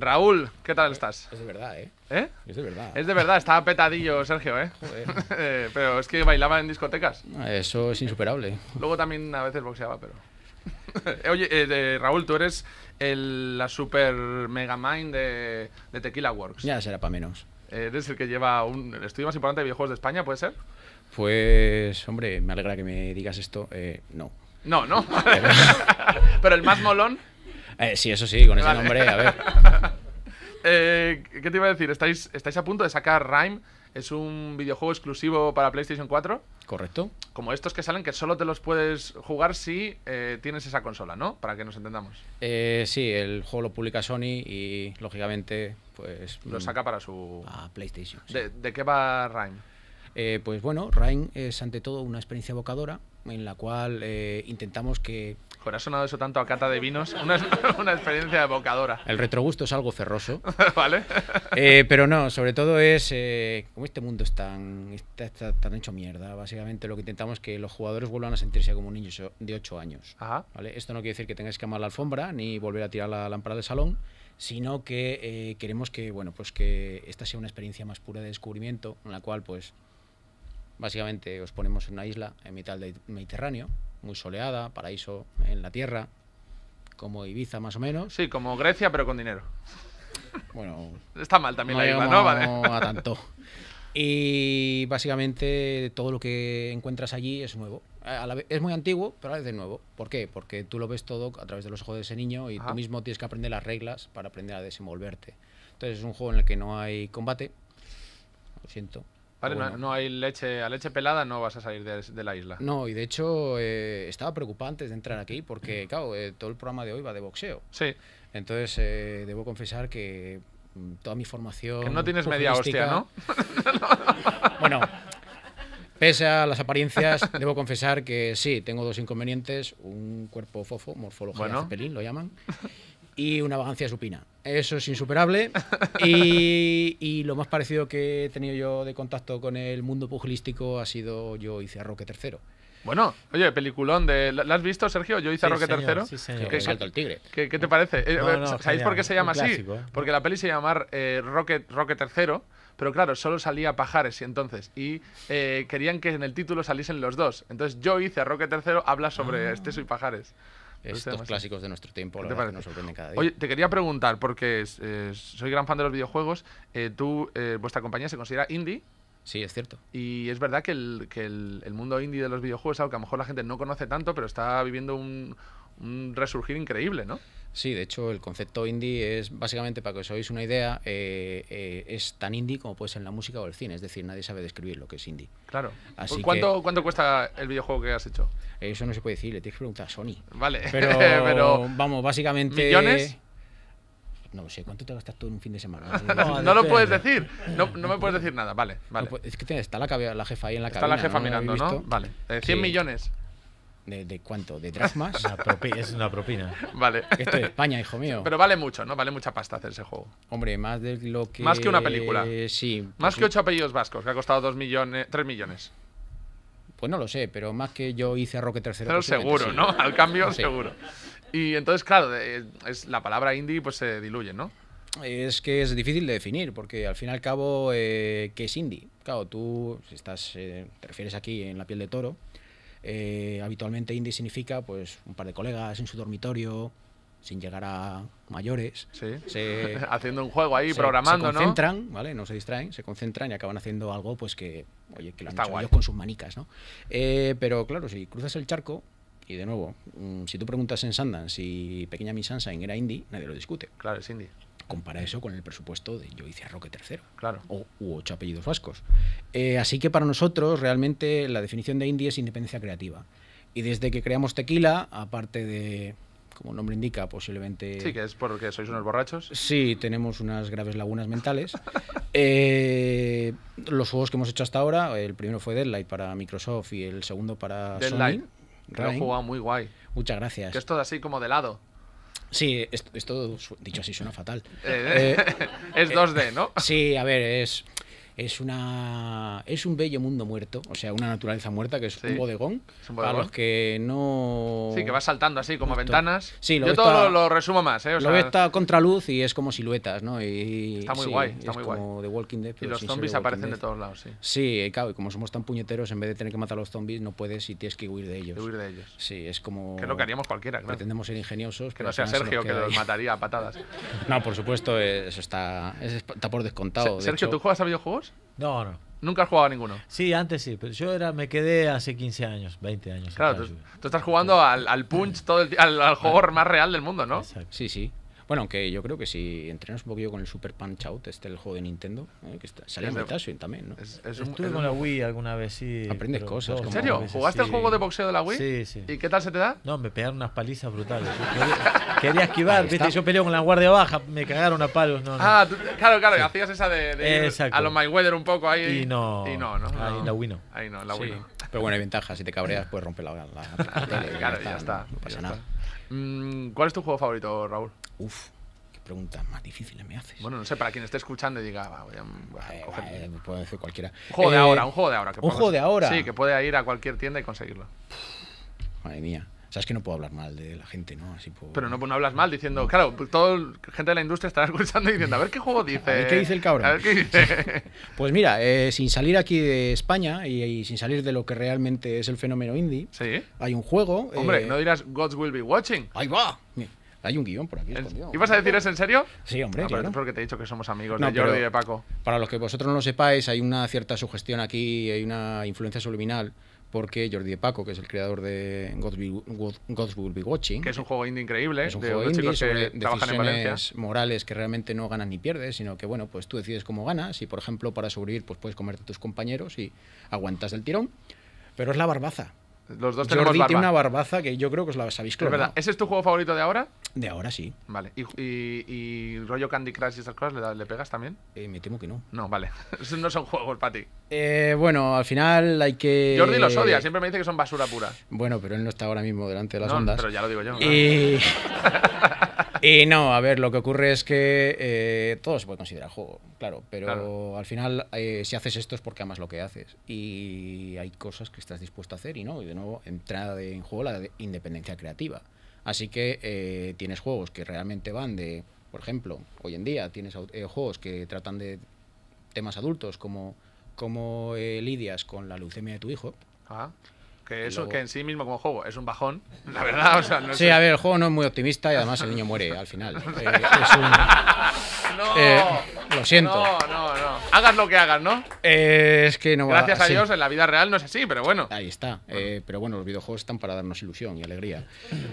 Raúl, ¿qué tal estás? Es de verdad, ¿eh? ¿Eh? Es de verdad. Es de verdad, estaba petadillo Sergio, ¿eh? eh pero es que bailaba en discotecas. Eso es insuperable. Luego también a veces boxeaba, pero... Oye, eh, de, Raúl, tú eres el, la super mega mind de, de Tequila Works. Ya será para menos. Eres el que lleva un, el estudio más importante de videojuegos de España, ¿puede ser? Pues, hombre, me alegra que me digas esto. Eh, no. No, no. Pero, pero el más molón... Eh, sí, eso sí, con ese vale. nombre, a ver. eh, ¿Qué te iba a decir? ¿Estáis, ¿Estáis a punto de sacar Rime? Es un videojuego exclusivo para PlayStation cuatro. Correcto. Como estos que salen, que solo te los puedes jugar si eh, tienes esa consola, ¿no? Para que nos entendamos. Eh, sí, el juego lo publica Sony y, lógicamente, pues... Lo saca para su... A PlayStation. Sí. ¿De, ¿De qué va Rime? Eh, pues bueno, Rime es ante todo una experiencia evocadora en la cual eh, intentamos que... Joder, ha sonado eso tanto a cata de vinos. Una, una experiencia evocadora. El retrogusto es algo ferroso. Vale. Eh, pero no, sobre todo es... Eh, como este mundo es tan, está, está tan hecho mierda, básicamente lo que intentamos es que los jugadores vuelvan a sentirse como niños de ocho años. Ajá. ¿Vale? Esto no quiere decir que tengáis que amar la alfombra ni volver a tirar la lámpara del salón, sino que eh, queremos que, bueno, pues que esta sea una experiencia más pura de descubrimiento, en la cual, pues, básicamente os ponemos en una isla en mitad del Mediterráneo, muy soleada, paraíso en la tierra, como Ibiza más o menos. Sí, como Grecia, pero con dinero. Bueno, está mal también no la isla, ¿no? Vale. a tanto. Y básicamente todo lo que encuentras allí es nuevo. A la vez, es muy antiguo, pero a la vez es nuevo. ¿Por qué? Porque tú lo ves todo a través de los ojos de ese niño y Ajá. tú mismo tienes que aprender las reglas para aprender a desenvolverte. Entonces es un juego en el que no hay combate. Lo siento. Vale, bueno. no, no hay leche, a leche pelada no vas a salir de, de la isla. No, y de hecho eh, estaba preocupado antes de entrar aquí porque, claro, eh, todo el programa de hoy va de boxeo. Sí. Entonces eh, debo confesar que mm, toda mi formación... Que no tienes media hostia, ¿no? Bueno, pese a las apariencias, debo confesar que sí, tengo dos inconvenientes. Un cuerpo fofo, morfología Bueno. Zeppelin, lo llaman, y una vagancia supina. Eso es insuperable. Y, y lo más parecido que he tenido yo de contacto con el mundo pugilístico ha sido Yo hice a Roque tercero. Bueno, oye, peliculón de... ¿La has visto, Sergio? Yo hice a Sí, Roque señor, tercero. sí, señor. ¿Qué, Salto el tigre. ¿Qué, qué te parece? Eh, No, no, ¿Sabéis genial. por qué se llama Un así? clásico, ¿eh? Porque la peli se llama eh, Roque, Roque tercero, pero claro, solo salía Pajares y entonces. Y eh, querían que en el título saliesen los dos. Entonces Yo hice a Roque tercero habla sobre Ah. Esteso y Pajares. Estos clásicos de nuestro tiempo, ¿Qué la te verdad que parece? nos sorprenden cada día. Oye, te quería preguntar, porque eh, soy gran fan de los videojuegos. Eh, tú, eh, vuestra compañía se considera indie. Sí, es cierto. Y es verdad que, el, que el, el mundo indie de los videojuegos es algo que a lo mejor la gente no conoce tanto, pero está viviendo un, un resurgir increíble, ¿no? Sí, de hecho el concepto indie es básicamente, para que os hagáis una idea, eh, eh, es tan indie como puede ser en la música o el cine, es decir, nadie sabe describir lo que es indie. Claro. Así ¿Cuánto, que, ¿Cuánto cuesta el videojuego que has hecho? eso no se puede decir, le tienes que preguntar a Sony. Vale, Pero, pero vamos, básicamente... ¿millones? No sé, ¿cuánto te gastas tú en un fin de semana? No, no lo puedes decir, no, no me puedes decir nada, vale, vale. No, es que tiene- está la, cabe- la jefa ahí en la Está cabina. la jefa ¿no? mirando, ¿Habéis ¿no? visto? Vale. Eh, ¿cien Sí. millones? ¿De, de cuánto? ¿De dracmas? Una propi- es una propina. Vale. Esto es España, hijo mío. Pero vale mucho, ¿no? Vale mucha pasta hacer ese juego. Hombre, más de lo que... Más que una película. Sí. Más pues, que ocho apellidos vascos, que ha costado dos millones, tres millones. Pues no lo sé, pero más que Yo hice a Roque tercero. Pero posiblemente seguro, sí. ¿no? Al cambio, Sí. seguro. Y entonces, claro, eh, es la palabra indie pues se diluye, ¿no? Es que es difícil de definir, porque al fin y al cabo, eh, ¿qué es indie? Claro, tú, si estás, eh, te refieres aquí en la piel de toro, eh, habitualmente indie significa pues un par de colegas en su dormitorio, sin llegar a mayores. Sí. Se, Haciendo un juego ahí, se- programando, se ¿no? concentran, ¿vale? No se distraen, se concentran y acaban haciendo algo pues que, oye, que lo han Está hecho guay. ellos con sus manicas, ¿no? Eh, pero claro, si cruzas el charco, y de nuevo, mm, si tú preguntas en Sundance si Pequeña Miss Sunshine era indie, nadie lo discute. Claro, es indie. Compara eso con el presupuesto de Yo hice a Roque tercero. Claro. O u ocho apellidos vascos. Eh, así que para nosotros realmente la definición de indie es independencia creativa. Y desde que creamos Tequila, aparte de, como el nombre indica, posiblemente... Sí, que es porque sois unos borrachos. Sí, tenemos unas graves lagunas mentales. Eh, los juegos que hemos hecho hasta ahora, el primero fue Deadlight para Microsoft y el segundo para Deadlight. Sony. Que lo he Rain. jugado muy guay. Muchas gracias. Que es todo así como de lado. Sí, esto, esto, dicho así suena fatal. Eh, Eh, es dos D, ¿no? Sí, a ver, es... Es una es un bello mundo muerto, o sea, una naturaleza muerta que es Sí. un bodegón. Es un Para bodegón. los que no. Sí, que vas saltando así como ventanas. Sí, lo Yo ves todo toda- lo, lo resumo más, ¿eh? O lo sea, ves a contraluz y es como siluetas, ¿no? Y, Está muy sí, guay, está es muy como guay. The Walking Dead. y pero los sin ser zombies The Walking aparecen de Dead. todos lados, sí. Sí, claro, y como somos tan puñeteros, en vez de tener que matar a los zombies, no puedes y tienes que huir de ellos. De huir de ellos. Sí, es como. Que es lo que haríamos cualquiera, claro. Pretendemos ser ingeniosos. Que pero no al sea final se Sergio, nos que queda los ahí. mataría a patadas. No, por supuesto, eso está, está por descontado. de Sergio, hecho. ¿tú juegas a videojuegos? No, no. Nunca has jugado a ninguno. Sí, antes sí, pero yo era, me quedé hace quince años, veinte años. Claro, atrás, tú, yo. tú estás jugando al, al Punch, todo el, ti- al, al juego más real del mundo, ¿no? Sí, sí. Bueno, aunque yo creo que si entrenas un poquillo con el Super Punch Out, este el juego de Nintendo, eh, que está, sale Es en de- Metaswing también, ¿no? Es, es un- Estuve es con un- la Wii alguna vez, sí. Aprendes pero cosas, dos, ¿En como- serio? veces, ¿Jugaste el sí. juego de boxeo de la Wii? Sí, sí. ¿Y qué tal se te da? No, me pegaron unas palizas brutales. Yo quería, quería esquivar, Ahí viste, está. yo peleo con la guardia baja, me cagaron a palos, no, no. Ah, tú- claro, claro, hacías esa de, de ir Exacto. a los Mayweather un poco ahí. Y no. Y no, ¿no? Ahí no. en la Wii no. Ahí no, en la Sí, Wii no. pero bueno, hay ventaja, si te cabreas puedes romper la, la, la tele, Claro, ya está. no, no pasa ya nada. está. Mm, ¿Cuál es tu juego favorito, Raúl? Uf, qué preguntas más difíciles me haces. Bueno, no sé, para quien esté escuchando y diga, va, voy a, voy a Eh, coger- eh, me puedo decir cualquiera. Un juego de Eh, ahora, un juego de ahora. Que ¿Un pongas- juego de ahora? Sí, que puede ir a cualquier tienda y conseguirlo. Madre mía. Sabes que no puedo hablar mal de la gente, ¿no? Así por... Pero no, no hablas mal diciendo, claro, todo el- gente de la industria estará escuchando y diciendo, a ver qué juego dice. A ver qué dice el cabrón. A ver qué dice. Pues mira, eh, sin salir aquí de España y, y sin salir de lo que realmente es el fenómeno indie, Sí. hay un juego... Hombre, eh, no dirás Gods Will Be Watching. ¡Ahí va! Mira, hay un guión por aquí escondido. ¿Ibas a decir eso en serio? Sí, hombre, No, pero claro. es porque te he dicho que somos amigos No, de Jordi pero y de Paco. Para los que vosotros no lo sepáis, hay una cierta sugestión aquí, hay una influencia subliminal, porque Jordi de Paco, que es el creador de Gods Will, God- Gods Will Be Watching, Que es un juego indie increíble, es un de juego unos indie chicos sobre que trabajan en Valencia. decisiones morales que realmente no ganas ni pierdes, sino que, bueno, pues tú decides cómo ganas y, por ejemplo, para sobrevivir, pues puedes comerte a tus compañeros y aguantas del tirón. Pero es la barbaza. Los dos tenemos Jordi barba. tiene una barbaza que yo creo que os la sabéis Es clonar. verdad. ¿Ese es tu juego favorito de ahora? De ahora sí. Vale. ¿Y, y, y rollo Candy Crush y esas cosas le, da- le pegas también? Eh, me temo que no. No, vale. Esos no son juegos para ti. Eh, bueno, al final hay que... Jordi los odia, siempre me dice que son basura pura. Bueno, pero él no está ahora mismo delante de las No, ondas. pero ya lo digo yo. Y... y no, a ver, lo que ocurre es que eh, todo se puede considerar juego, claro, pero Claro. al final eh, si haces esto es porque amas lo que haces y hay cosas que estás dispuesto a hacer y no, y de nuevo entra de- en juego la de- independencia creativa. Así que eh, tienes juegos que realmente van de, por ejemplo, hoy en día tienes au- eh, juegos que tratan de temas adultos como, como eh, lidias con la leucemia de tu hijo. Ah, que eso, luego- que en sí mismo como juego es un bajón, la verdad, o sea, no Sí, sé. a ver, el juego no es muy optimista y además el niño muere al final. Eh, es un... No, Eh, lo siento. No, no, no. Hagas lo que hagas, ¿no? Eh, es que no va Gracias a sí. Dios en la vida real no es así, pero bueno. Ahí está. Eh, pero bueno, los videojuegos están para darnos ilusión y alegría.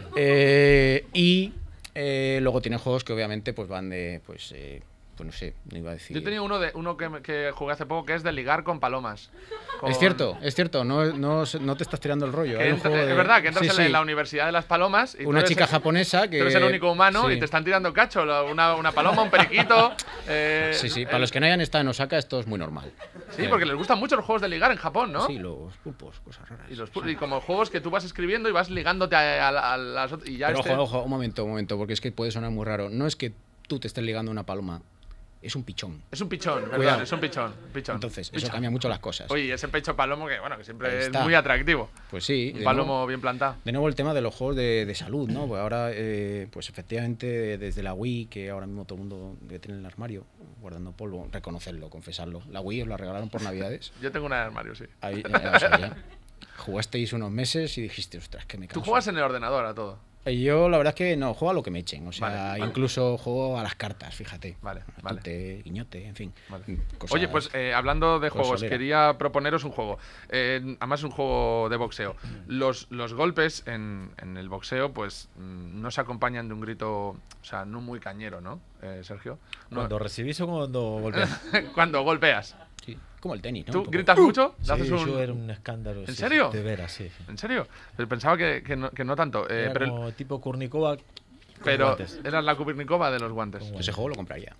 Eh, y eh, luego tiene juegos que obviamente pues van de, pues, eh, pues no sé, no iba a decir. Yo tenía uno de uno que, me- que jugué hace poco que es de ligar con palomas. Con- Es cierto, es cierto, no, no, no te estás tirando el rollo. que Hay un entra- juego es de- verdad que entras sí, en, la- sí. en la Universidad de las Palomas y tú Una eres chica el- japonesa que... tú eres el único humano sí. y te están tirando cacho, lo- una, una paloma, un periquito. eh, Sí, sí, para el- los que no hayan estado en Osaka esto es muy normal. Sí, porque les gustan mucho los juegos de ligar en Japón, ¿no? Sí, los pulpos, cosas raras. Y, los, pu- y como juegos que tú vas escribiendo y vas ligándote a, a- a las otras. Y ya Pero este- ojo, ojo, un momento, un momento, porque es que puede sonar muy raro. No es que tú te estés ligando a una paloma, es un pichón. Es un pichón, Cuidado. ¿verdad? Es un pichón. pichón. Entonces, eso Pichón. cambia mucho las cosas. Oye, ese pecho palomo que, bueno, que Ahí siempre es está. muy atractivo. Pues sí. Un de palomo nuevo- bien plantado. De nuevo el tema de los juegos de, de salud, ¿no? Pues ahora, eh, pues efectivamente, desde la Wii, que ahora mismo todo el mundo debe tener en el armario, guardando polvo, reconocerlo, confesarlo. La Wii os la regalaron por Navidades. Yo tengo una en el armario, sí. Ahí, ya lo sabía. Jugasteis unos meses y dijiste, ostras, que me Tú canso. juegas en el ordenador a todo. Eh, Yo la verdad es que no, juego a lo que me echen. O sea, Vale, vale. incluso juego a las cartas, fíjate. Vale, vale. Tute, guiñote, en fin. Vale. Cosas Oye, pues eh, hablando de juegos, consolera. quería proponeros un juego. Eh, además, un juego de boxeo. Los, los golpes en, en el boxeo, pues mm, no se acompañan de un grito, o sea, no muy cañero, ¿no, eh, Sergio? No- ¿Cuando recibís o cuando golpeas? Cuando golpeas. Sí, como el tenis, ¿no? ¿Tú Un poco. gritas mucho? ¿Le Sí, haces un- yo era un escándalo. ¿En sí, sí, serio? de veras, sí. sí. ¿En serio? Pero pensaba que, que no, que no tanto. eh, Era pero el- como tipo Kurnikova. con pero guantes. eras la Kubernikova de los guantes. Con Ese juego lo compraría.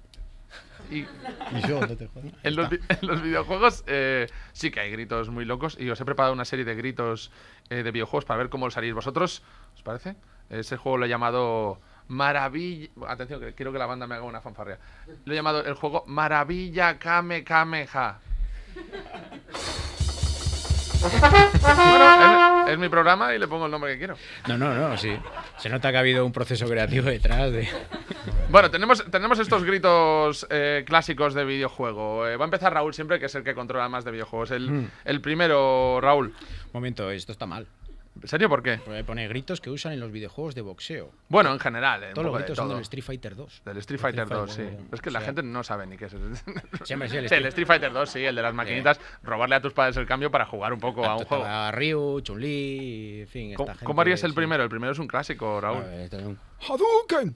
Y Y yo, no te jodas. en los, vi- en los videojuegos eh, sí que hay gritos muy locos y os he preparado una serie de gritos eh, de videojuegos para ver cómo os salís vosotros. ¿Os parece? Ese juego lo he llamado Maravilla... Atención, que quiero que la banda me haga una fanfarria. Lo he llamado el juego Maravilla Kame Kameha. Bueno, es, es mi programa y le pongo el nombre que quiero. No, no, no, sí. Se nota que ha habido un proceso creativo detrás de... Bueno, tenemos, tenemos estos gritos eh, clásicos de videojuego. Eh, va a empezar Raúl siempre, que es el que controla más de videojuegos. El, Mm. el primero, Raúl. Momento, esto está mal. ¿En serio? ¿Por qué? Porque pone gritos que usan en los videojuegos de boxeo. Bueno, en general, eh, un Todos los poco de gritos son todo. del Street Fighter dos. Del Street Fighter Street dos, sí. Fighter, Es que o la sea- gente no sabe ni qué es. Sí, hombre, sí, el el Street- Street Fighter dos, sí, el de las maquinitas. Robarle a tus padres el cambio para jugar un poco a un juego. A Ryu, Chun-Li, en fin. ¿Cómo, esta cómo harías gente, el sí. primero? El primero es un clásico, Raúl. A ver, esto es un- ¡Hadouken!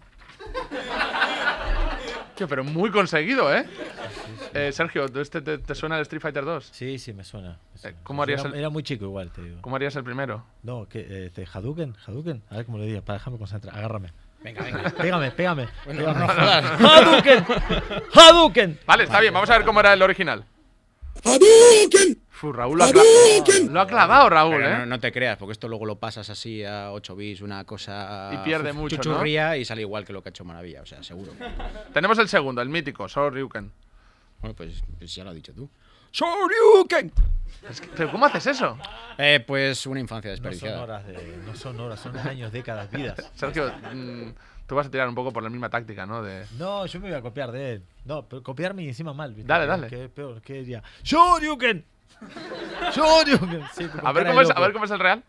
Tío, pero muy conseguido, ¿eh? Eh, Sergio, ¿tú este te, te suena el Street Fighter dos? Sí, sí, me suena. me suena. ¿cómo harías era, el- era muy chico igual, te digo. ¿Cómo harías el primero? No, que eh, este, Hadouken, Hadouken. A ver cómo le digas, para dejarme concentrar. Agárrame. Venga, venga. Pégame, pégame. Bueno, pégame. no jodas. Hadouken. Hadouken. Vale, está bien, vamos a ver cómo era el original. ¡Hadouken! Raúl lo ha, cla- lo ha clavado, Raúl, Pero ¿eh? no, no te creas, porque esto luego lo pasas así a ocho bits, una cosa... Y pierde mucho, ¿no? chuchurría y sale igual que lo que ha hecho Maravilla, o sea, seguro. Tenemos el segundo, el mítico, Shoryuken. Bueno, pues, pues ya lo has dicho tú. ¡Shoryuken! Es que- ¿Pero cómo haces eso? Eh, pues una infancia No son desperdiciada. horas, de, no son horas, son años, décadas, vidas. Sergio, mm, tú vas a tirar un poco por la misma táctica, ¿no? De... No, yo me voy a copiar de él. No, pero copiarme y encima mal. ¿viste? Dale, Que- dale. Que peor, que diría. ¡Shoryuken! ¡Shoryuken! Sí, con A ver, cara cómo de es, a loco. ver cómo es el real.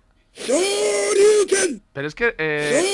Pero es que eh,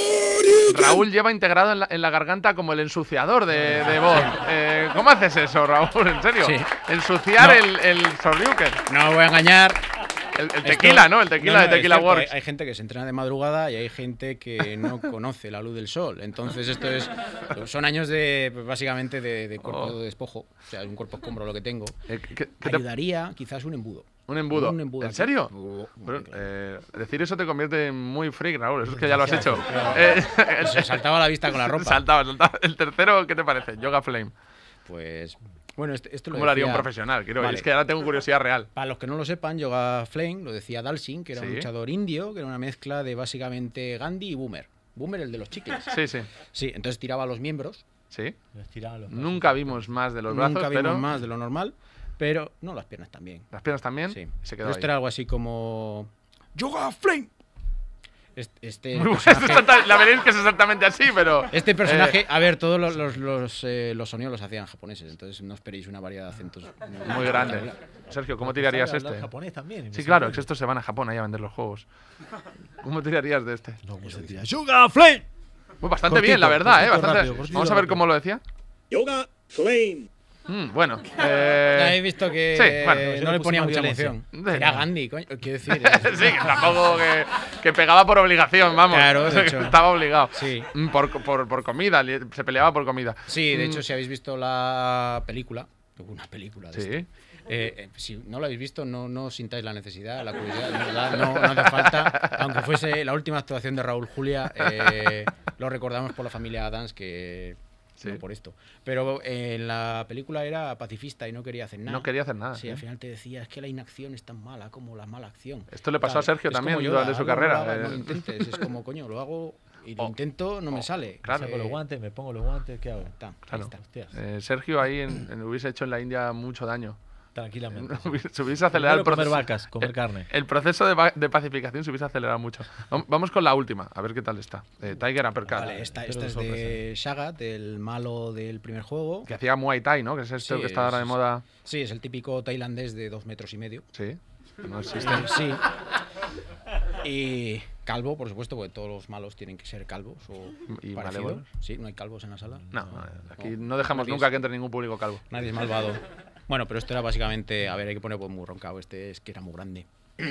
Raúl lleva integrado en la, en la garganta como el ensuciador de, de voz. Eh, ¿Cómo haces eso, Raúl? ¿En serio? Sí. Ensuciar No. el, el Shoryuken. No voy a engañar. El, el Esto- tequila, ¿no? El tequila no, no, de Tequila es cierto, Works. Hay, hay gente que se entrena de madrugada y hay gente que no conoce la luz del sol. Entonces esto es son años de pues, básicamente de, de cuerpo Oh. de despojo, o sea, un cuerpo escombro lo que tengo. Eh, ¿qué- qué te- Ayudaría quizás un embudo. Un embudo. Un embudo ¿En aquí. serio? Oh, Pero, claro. eh, decir eso te convierte en muy freak, Raúl. Eso es que ya lo has hecho. Eh, Se saltaba a la vista con la ropa. Saltaba, saltaba. El tercero, ¿qué te parece? Yoga Flame. Pues bueno, este, esto lo ¿Cómo lo haría un decía- profesional? Quiero, Vale. Es que ahora tengo curiosidad real. Para los que no lo sepan, Yoga Flame lo decía Dalsin, que era Sí. un luchador indio, que era una mezcla de básicamente Gandhi y Boomer. Boomer, el de los chicles. Sí, sí. Sí, entonces tiraba los miembros. Sí. Los tiraban los brazos. Nunca vimos más de los brazos, Nunca vimos pero más de lo normal, pero no, las piernas también. las piernas también. Sí. Y se quedó Pero esto ahí. era algo así como... Yoga Flame. Este, este Muy bueno, personaje, es exacta- la veréis que es exactamente así, pero. este personaje, eh, a ver, todos los, los, los, eh, los sonidos los hacían japoneses, entonces no esperéis una variedad de acentos muy grande. Sergio, ¿cómo tirarías Sabe hablar este? japonés también, y me Sí, claro, sorprende. es que estos se van a Japón ahí a vender los juegos. ¿Cómo tirarías de este? No, ¿cómo se tira? ¡Yoga Flame! Pues bastante Cortito, bien, la verdad, ¿eh? cortito, Bastante. rápido, cortito, Vamos a ver rápido. cómo lo decía. Yoga Flame. Mm, bueno, Ya eh... habéis visto que Sí, bueno. eh, yo no le le puse ponía más mucha violencia. emoción. Era Gandhi, coño. Quiero decir. sí, que tampoco que, que pegaba por obligación, vamos. Claro, de hecho. Estaba obligado. Sí. Mm, Por, por, por comida, li- se peleaba por comida. Sí, de Mm, hecho, si habéis visto la película, una película de Sí. esto, eh, eh, si no lo habéis visto, no, no sintáis la necesidad, la curiosidad, de verdad, no, no hace falta. Aunque fuese la última actuación de Raúl Julia, eh, lo recordamos por la familia Adams, que Sí. no por esto. Pero eh, en la película era pacifista y no quería hacer nada. No quería hacer nada. Sí, ¿sí? al final te decía, es que la inacción es tan mala como la mala acción. Esto le pasó Tal. a Sergio Es también como durante su hazlo, no lo carrera, hagas, eh. no lo intentes. Es como, coño, lo hago y lo Oh. intento, no me sale. Claro. Saco los guantes, me pongo los guantes, ¿qué hago? Está, ahí Claro. está. Hostias, Eh, Sergio ahí en- en- hubiese hecho en la India mucho daño. tranquilamente. Se hubiese acelerado el Primero comer proceso. vacas, comer el- carne. El proceso de, pa- de pacificación se hubiese acelerado mucho. Vam- Vamos con la última, a ver qué tal está. Eh, Tiger Uppercut. Vale, esta, Pero esta es sorpresa. de Sagat, el malo del primer juego. Que hacía Muay Thai, ¿no? Que es esto Sí, que está ahora de es- moda. Sí, es el típico tailandés de dos metros y medio. Sí. No existe. Sí. Y calvo, por supuesto, porque todos los malos tienen que ser calvos o Y parecidos. malévolos. Sí, no hay calvos en la sala. No, no, aquí no dejamos Nadie nunca es- que entre ningún público calvo. Nadie es malvado. Bueno, pero esto era básicamente. A ver, hay que poner pues, muy roncado. Este es que era muy grande.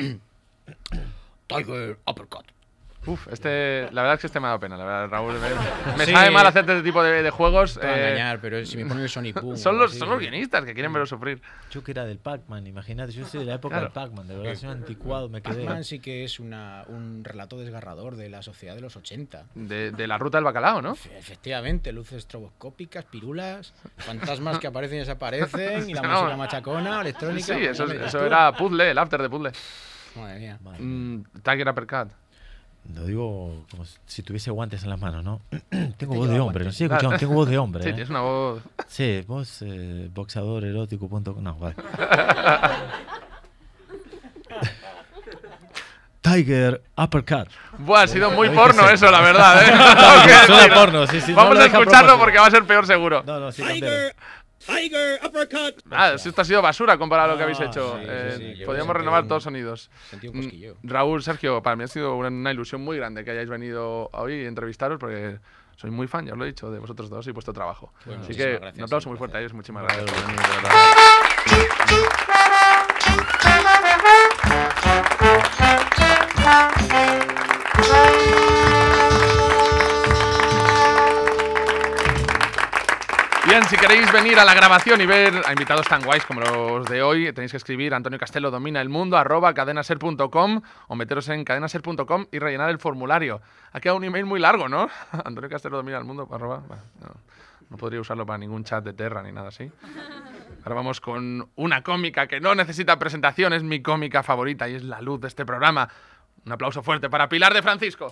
Tiger Uppercut. Uf, este, la verdad es que este me ha dado pena, la verdad, Raúl. Me, me Sí. sabe mal hacer este tipo de, de juegos. Te va a eh, engañar, pero si me ponen el Sonic Boom. son o los, así, son los sí. guionistas que quieren verlo sufrir. Yo que era del Pac-Man, imagínate. Yo soy de la época Claro. del Pac-Man, de verdad. Soy un anticuado, me quedé. Pac-Man sí que es una, un relato desgarrador de la sociedad de los ochenta. De, de la ruta del bacalao, ¿no? Efe- Efectivamente, luces estroboscópicas, pirulas, fantasmas que aparecen y desaparecen, y la No. música machacona, electrónica. Sí, eso, ya me dirás eso tú. era puzzle, el after de puzzle. Madre mía. Madre mía. Mm, Tiger Uppercut. Lo digo como si tuviese guantes en las manos, ¿no? tengo Te voz de lleva hombre, no guantes. sé, escuchado, tengo voz de hombre. Sí, ¿eh? tienes una voz. Sí, vos, eh, boxeador erótico punto com. No, vale. Tiger Uppercut. Buah, ha sido muy Hay que porno ser. eso, la verdad, ¿eh? Claro, Tengo que suena decir. porno, sí, sí, no Vamos lo a deja a escucharlo propósito. porque va a ser peor seguro. No, no, sí, Tiger, Tiger, uppercut. Ah, esto ha sido basura comparado a lo que habéis Ah, hecho. sí, sí, Eh, sí, yo podríamos sentí renovar un- todos los sonidos. sentí un cosquilleo. Mm, Raúl, Sergio, para mí ha sido una, una ilusión muy grande que hayáis venido hoy a entrevistaros porque soy muy fan, ya os lo he dicho, de vosotros dos y vuestro trabajo. Bueno, Así muchísimas que gracias, un aplauso sí, muy un fuerte a ellos, muchísimas Vale, gracias. vale, de verdad. Bien, si queréis venir a la grabación y ver a invitados tan guays como los de hoy, tenéis que escribir Antonio Castelo domina el mundo arroba cadenaser punto com o meteros en cadenaser punto com y rellenar el formulario. Ha quedado un email muy largo, ¿no? Antonio Castelo domina el mundo arroba... Bueno, no, no podría usarlo para ningún chat de Terra ni nada así. Ahora vamos con una cómica que no necesita presentación, es mi cómica favorita y es la luz de este programa. Un aplauso fuerte para Pilar de Francisco.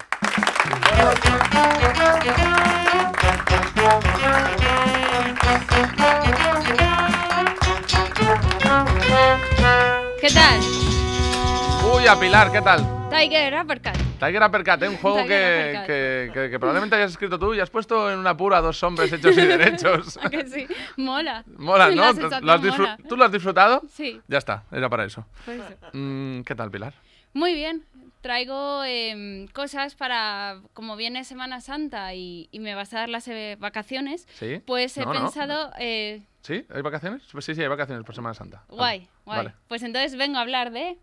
¿Qué tal? Uy, a Pilar, ¿qué tal? Tiger Uppercut. Tiger Uppercut, ¿eh? Un juego Tiger que, Uppercut. que, que, que probablemente hayas escrito tú y has puesto en una pura a dos hombres hechos y derechos. ¿A que sí? Mola. Mola, La ¿no? sensación ¿Lo has disfru- mola. ¿Tú lo has disfrutado? Sí. Ya está, era para eso. Pues eso. Mm, ¿Qué tal, Pilar? Muy bien. Traigo em, cosas para, como viene Semana Santa y, y me vas a dar las eh, vacaciones, ¿Sí? pues he No, no. pensado... eh, ¿Sí? ¿Hay vacaciones? Pues sí, sí, hay vacaciones por Semana Santa. Vale. guay, guay. Vale. Pues entonces vengo a hablar de...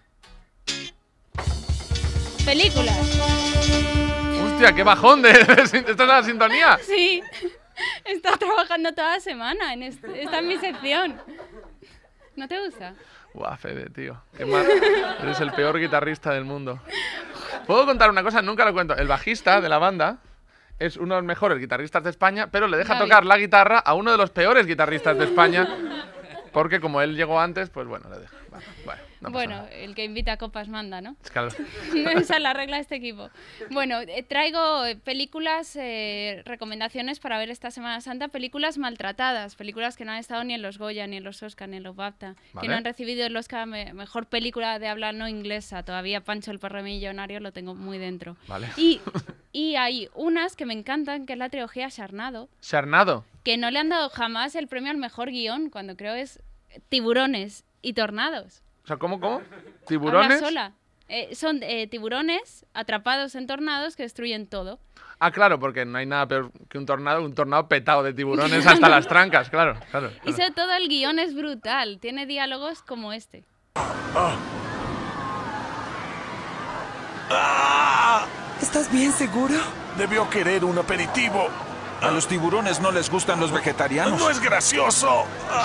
películas. ¡Hostia, qué bajón de... de- ¿Esta es la sintonía? Sí. He estado trabajando toda la semana en este- esta es mi sección. ¿No te gusta? Buah, Fede, tío. Qué mal. Eres el peor guitarrista del mundo. ¿Puedo contar una cosa? Nunca lo cuento. El bajista de la banda es uno de los mejores guitarristas de España, pero le deja David. tocar la guitarra a uno de los peores guitarristas de España. Porque como él llegó antes, pues bueno, le deja. Vale, bueno, no pasa bueno, nada. el que invita a copas manda, ¿no? Es que al- Esa es la regla de este equipo. Bueno, eh, traigo eh, películas, eh, recomendaciones para ver esta Semana Santa, películas maltratadas, películas que no han estado ni en los Goya, ni en los Oscar, ni en los BAFTA, Vale. que no han recibido el Oscar me- mejor película de habla no inglesa. Todavía Pancho el perro millonario lo tengo muy dentro. Vale. Y, y hay unas que me encantan, que es la trilogía Sharnado, Charnado. que no le han dado jamás el premio al mejor guión, cuando creo es Tiburones y Tornados. O sea, ¿cómo, cómo? Habla ¿Tiburones? sola. Eh, son eh, tiburones atrapados en tornados que destruyen todo. Ah, claro, porque no hay nada peor que un tornado, un tornado petado de tiburones hasta las trancas, claro, claro. Y claro. sobre todo el guión es brutal. Tiene diálogos como este. ¿Estás bien seguro? Debió querer un aperitivo. A los tiburones no les gustan los vegetarianos. No es gracioso.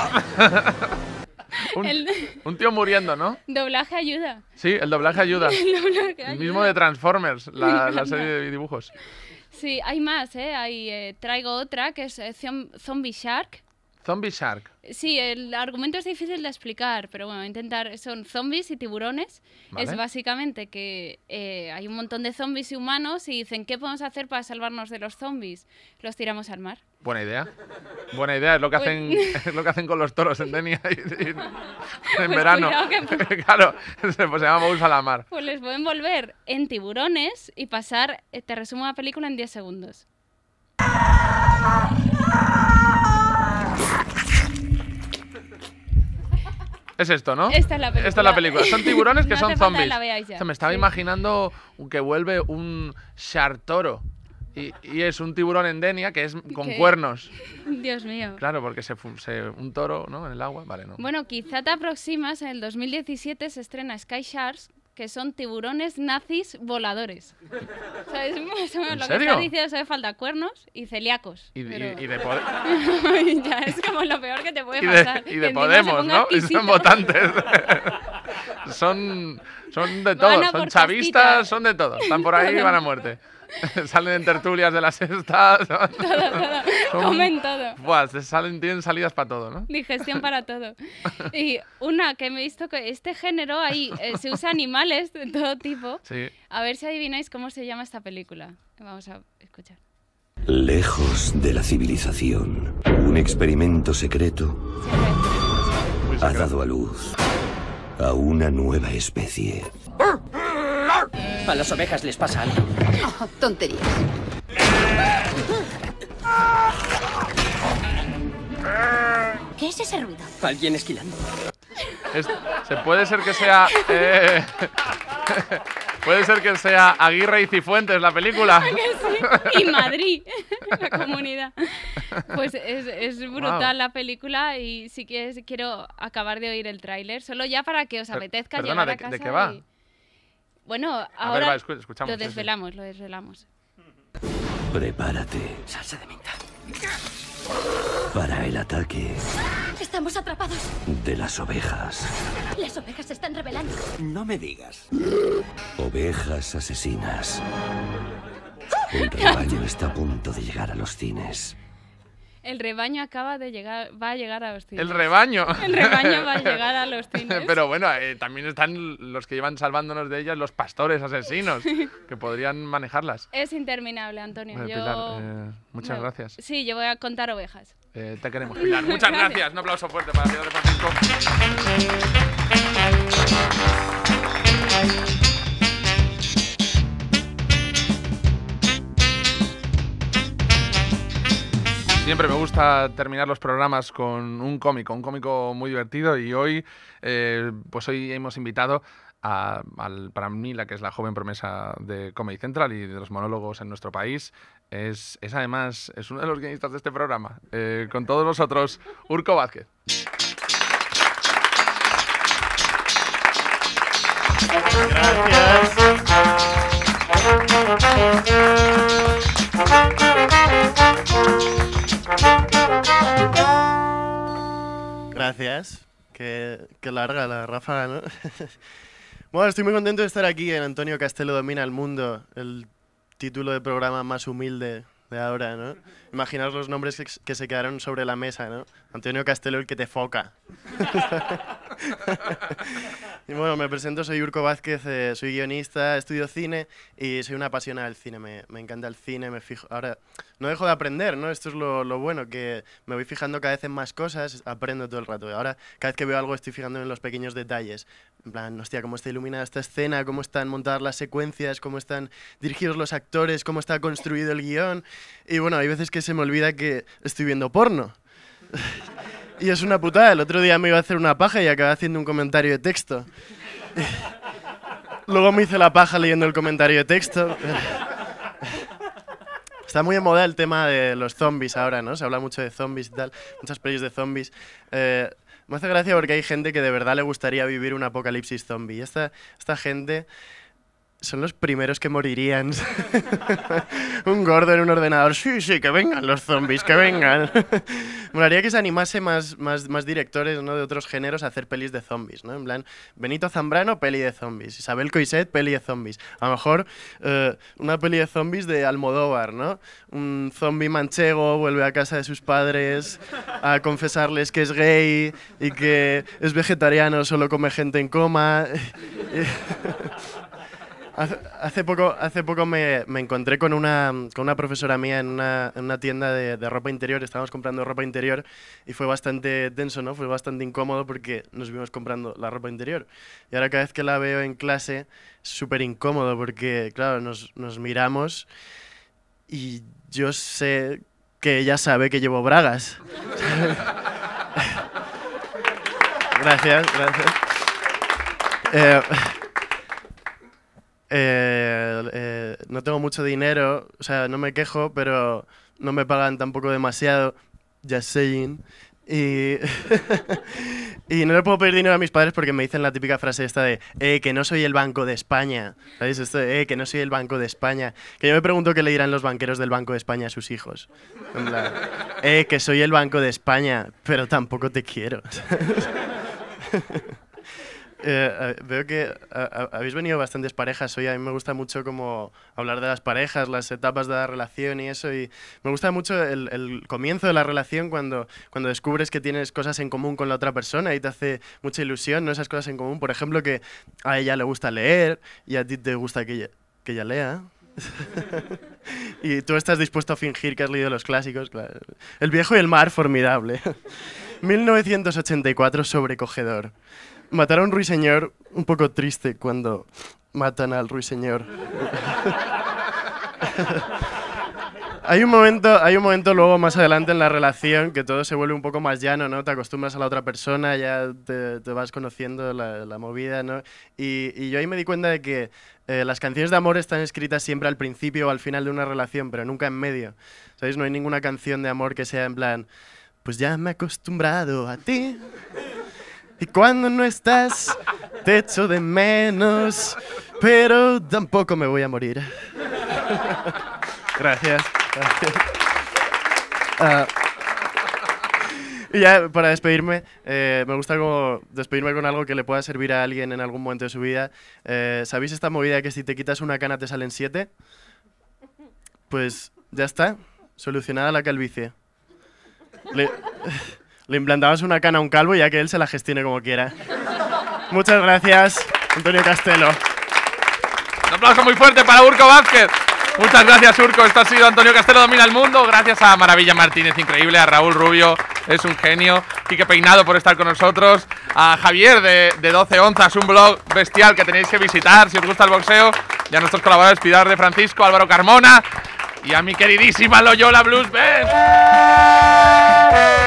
Un, El un tío muriendo, ¿no? doblaje ayuda. Sí, el doblaje ayuda. El doblaje El ayuda. mismo de Transformers, Me la, la encanta. serie de dibujos. Sí, hay más, ¿eh? Hay, eh, traigo otra que es eh, Zom- Zombie Shark. Zombie Shark. Sí, el argumento es difícil de explicar, pero bueno, voy a intentar. Son zombies y tiburones. Vale. Es básicamente que eh, hay un montón de zombies y humanos y dicen, ¿qué podemos hacer para salvarnos de los zombies? Los tiramos al mar. Buena idea. Buena idea, es lo que Pues- hacen, es lo que hacen con los toros en Denia y- y- en Pues verano. cuidado que- Claro, pues se llama Bous a la mar. Pues les pueden volver en tiburones y pasar, eh, te resumo la película en diez segundos. Es esto, ¿no? Esta es la película. Esta es la película. Son tiburones que No son hace falta que zombies. la veáis ya. O sea, me estaba Sí. imaginando que vuelve un Sharktoro. Y, y es un tiburón en Denia que es con ¿Qué? cuernos. Dios mío. Claro, porque se, fu- se- un toro, ¿no? En el agua. Vale, no. Bueno, quizá te aproximas, en el dos mil diecisiete se estrena Sky Sharks, que son tiburones nazis voladores. O sea, es más o menos ¿En lo que serio? está diciendo, solo falta cuernos y celíacos. Y, y- pero- y de poder. ya, es como lo peor que te puede Y de, pasar. y Que de encima se Podemos, ponga ¿no? Y exquisito. son votantes. son, son de Van todo. a Son por chavistas, castita. son de todo. Están por ahí y Todo. van a muerte. Salen en tertulias de la sexta. Son, Todo, todo. son- Comen todo. Buah, se salen, tienen salidas para todo, ¿no? Digestión para todo. Y una que me he visto que este género ahí eh, se usa animales de todo tipo. Sí. A ver si adivináis cómo se llama esta película. Vamos a escuchar. Lejos de la civilización, un experimento secreto ha dado a luz a una nueva especie. A las ovejas les pasa algo. Oh, tonterías. ¿Qué es ese ruido? Alguien esquilando. Es- ¿Se puede ser que sea... eh, puede ser que sea Aguirre y Cifuentes la película? Sí. Y Madrid, la comunidad. Pues es, es brutal Wow. la película y sí que es- quiero acabar de oír el tráiler, solo ya para que os Per- apetezca perdona, llegar ¿de a qué- casa de qué va? y- Bueno, ver, ahora va, escu- escuchamos, lo sí, sí. desvelamos, lo desvelamos. Prepárate Salsa de menta. para el ataque Estamos atrapados. de las ovejas. Las ovejas se están rebelando. No me digas. Ovejas asesinas. Un rebaño está a punto de llegar a los cines. El rebaño acaba de llegar, va a llegar a los cines. El rebaño. El rebaño va a llegar a los cines. Pero bueno, eh, también están los que llevan salvándonos de ellas, los pastores asesinos, que podrían manejarlas. Es interminable, Antonio. Eh, Yo... Pilar, eh, muchas no. gracias. Sí, yo voy a contar ovejas. Eh, te queremos, Pilar. Muchas gracias. Un aplauso fuerte para Pilar de Francisco. Siempre me gusta terminar los programas con un cómico, un cómico muy divertido y hoy, eh, pues hoy hemos invitado a, al, para mí, la que es la joven promesa de Comedy Central y de los monólogos en nuestro país. Es, es además, es uno de los guionistas de este programa. Eh, con todos vosotros, Urko Vázquez. Gracias. Qué, qué larga la ráfaga, ¿no? Bueno, estoy muy contento de estar aquí en Antonio Castelo Domina el Mundo, el título de programa más humilde de ahora, ¿no? Imaginaos los nombres que, que se quedaron sobre la mesa, ¿no? Antonio Castelo, el que te foca. Y bueno, me presento, soy Urko Vázquez, eh, soy guionista, estudio cine y soy una apasionada del cine. Me, me encanta el cine, me fijo... Ahora, no dejo de aprender, ¿no? Esto es lo, lo bueno, que me voy fijando cada vez en más cosas, aprendo todo el rato. Y ahora, cada vez que veo algo, estoy fijándome en los pequeños detalles. En plan, hostia, cómo está iluminada esta escena, cómo están montadas las secuencias, cómo están dirigidos los actores, cómo está construido el guión. Y bueno, hay veces que se me olvida que estoy viendo porno. Y es una putada. El otro día me iba a hacer una paja y acabé haciendo un comentario de texto. Luego me hice la paja leyendo el comentario de texto. Está muy de moda el tema de los zombies ahora, ¿no? Se habla mucho de zombies y tal, muchas pelis de zombies. Eh, me hace gracia porque hay gente que de verdad le gustaría vivir un apocalipsis zombie. Y esta, esta gente son los primeros que morirían. Un gordo en un ordenador. Sí, sí, que vengan los zombies, que vengan. Me molaría que se animase más, más, más directores, ¿no?, de otros géneros a hacer pelis de zombies, ¿no? En plan, Benito Zambrano, peli de zombies. Isabel Coixet, peli de zombies. A lo mejor eh, una peli de zombies de Almodóvar, ¿no? Un zombie manchego vuelve a casa de sus padres a confesarles que es gay y que es vegetariano, solo come gente en coma. Hace, hace poco, hace poco me, me encontré con una, con una profesora mía en una, en una tienda de, de ropa interior. Estábamos comprando ropa interior y fue bastante tenso, ¿no? Fue bastante incómodo porque nos vimos comprando la ropa interior. Y ahora cada vez que la veo en clase es súper incómodo porque, claro, nos, nos miramos y yo sé que ella sabe que llevo bragas. Gracias, gracias. Eh, Eh, eh, no tengo mucho dinero, o sea, no me quejo, pero no me pagan tampoco demasiado, just saying. Y, y no le puedo pedir dinero a mis padres porque me dicen la típica frase esta de eh, que no soy el Banco de España. ¿Sabéis esto? De, eh, que no soy el Banco de España. Que yo me pregunto qué le dirán los banqueros del Banco de España a sus hijos. En plan, eh, que soy el Banco de España, pero tampoco te quiero. Eh, veo que a, a, habéis venido bastantes parejas hoy. A mí me gusta mucho como hablar de las parejas, las etapas de la relación y eso. Y me gusta mucho el, el comienzo de la relación cuando, cuando descubres que tienes cosas en común con la otra persona y te hace mucha ilusión, ¿no? Esas cosas en común. Por ejemplo, que a ella le gusta leer y a ti te gusta que ella, que ella lea. Y tú estás dispuesto a fingir que has leído los clásicos. Claro. El viejo y el mar, formidable. mil novecientos ochenta y cuatro, sobrecogedor. Matar a un ruiseñor un poco triste cuando matan al ruiseñor. Hay un momento, hay un momento luego más adelante en la relación que todo se vuelve un poco más llano, ¿no? Te acostumbras a la otra persona, ya te, te vas conociendo la, la movida, ¿no? Y, y yo ahí me di cuenta de que eh, las canciones de amor están escritas siempre al principio o al final de una relación, pero nunca en medio. ¿Sabéis? No hay ninguna canción de amor que sea en plan, pues ya me he acostumbrado a ti y cuando no estás te echo de menos, pero tampoco me voy a morir. Gracias. Gracias. Uh, y ya, para despedirme, eh, me gusta como despedirme con algo que le pueda servir a alguien en algún momento de su vida. Eh, ¿Sabéis esta movida que si te quitas una cana te salen siete? Pues ya está, solucionada la calvicie. Le, le implantamos una cana a un calvo ya que él se la gestione como quiera. Muchas gracias, Antonio Castelo. Un aplauso muy fuerte para Urco Vázquez. Muchas gracias, Urco. Esto ha sido Antonio Castelo Domina el Mundo. Gracias a Maravilla Martínez, increíble. A Raúl Rubio, es un genio. Quique Peinado por estar con nosotros. A Javier de, de doce onzas, un blog bestial que tenéis que visitar si os gusta el boxeo. Y a nuestros colaboradores Pilar de Francisco, Álvaro Carmona. Y a mi queridísima Loyola Blues Band.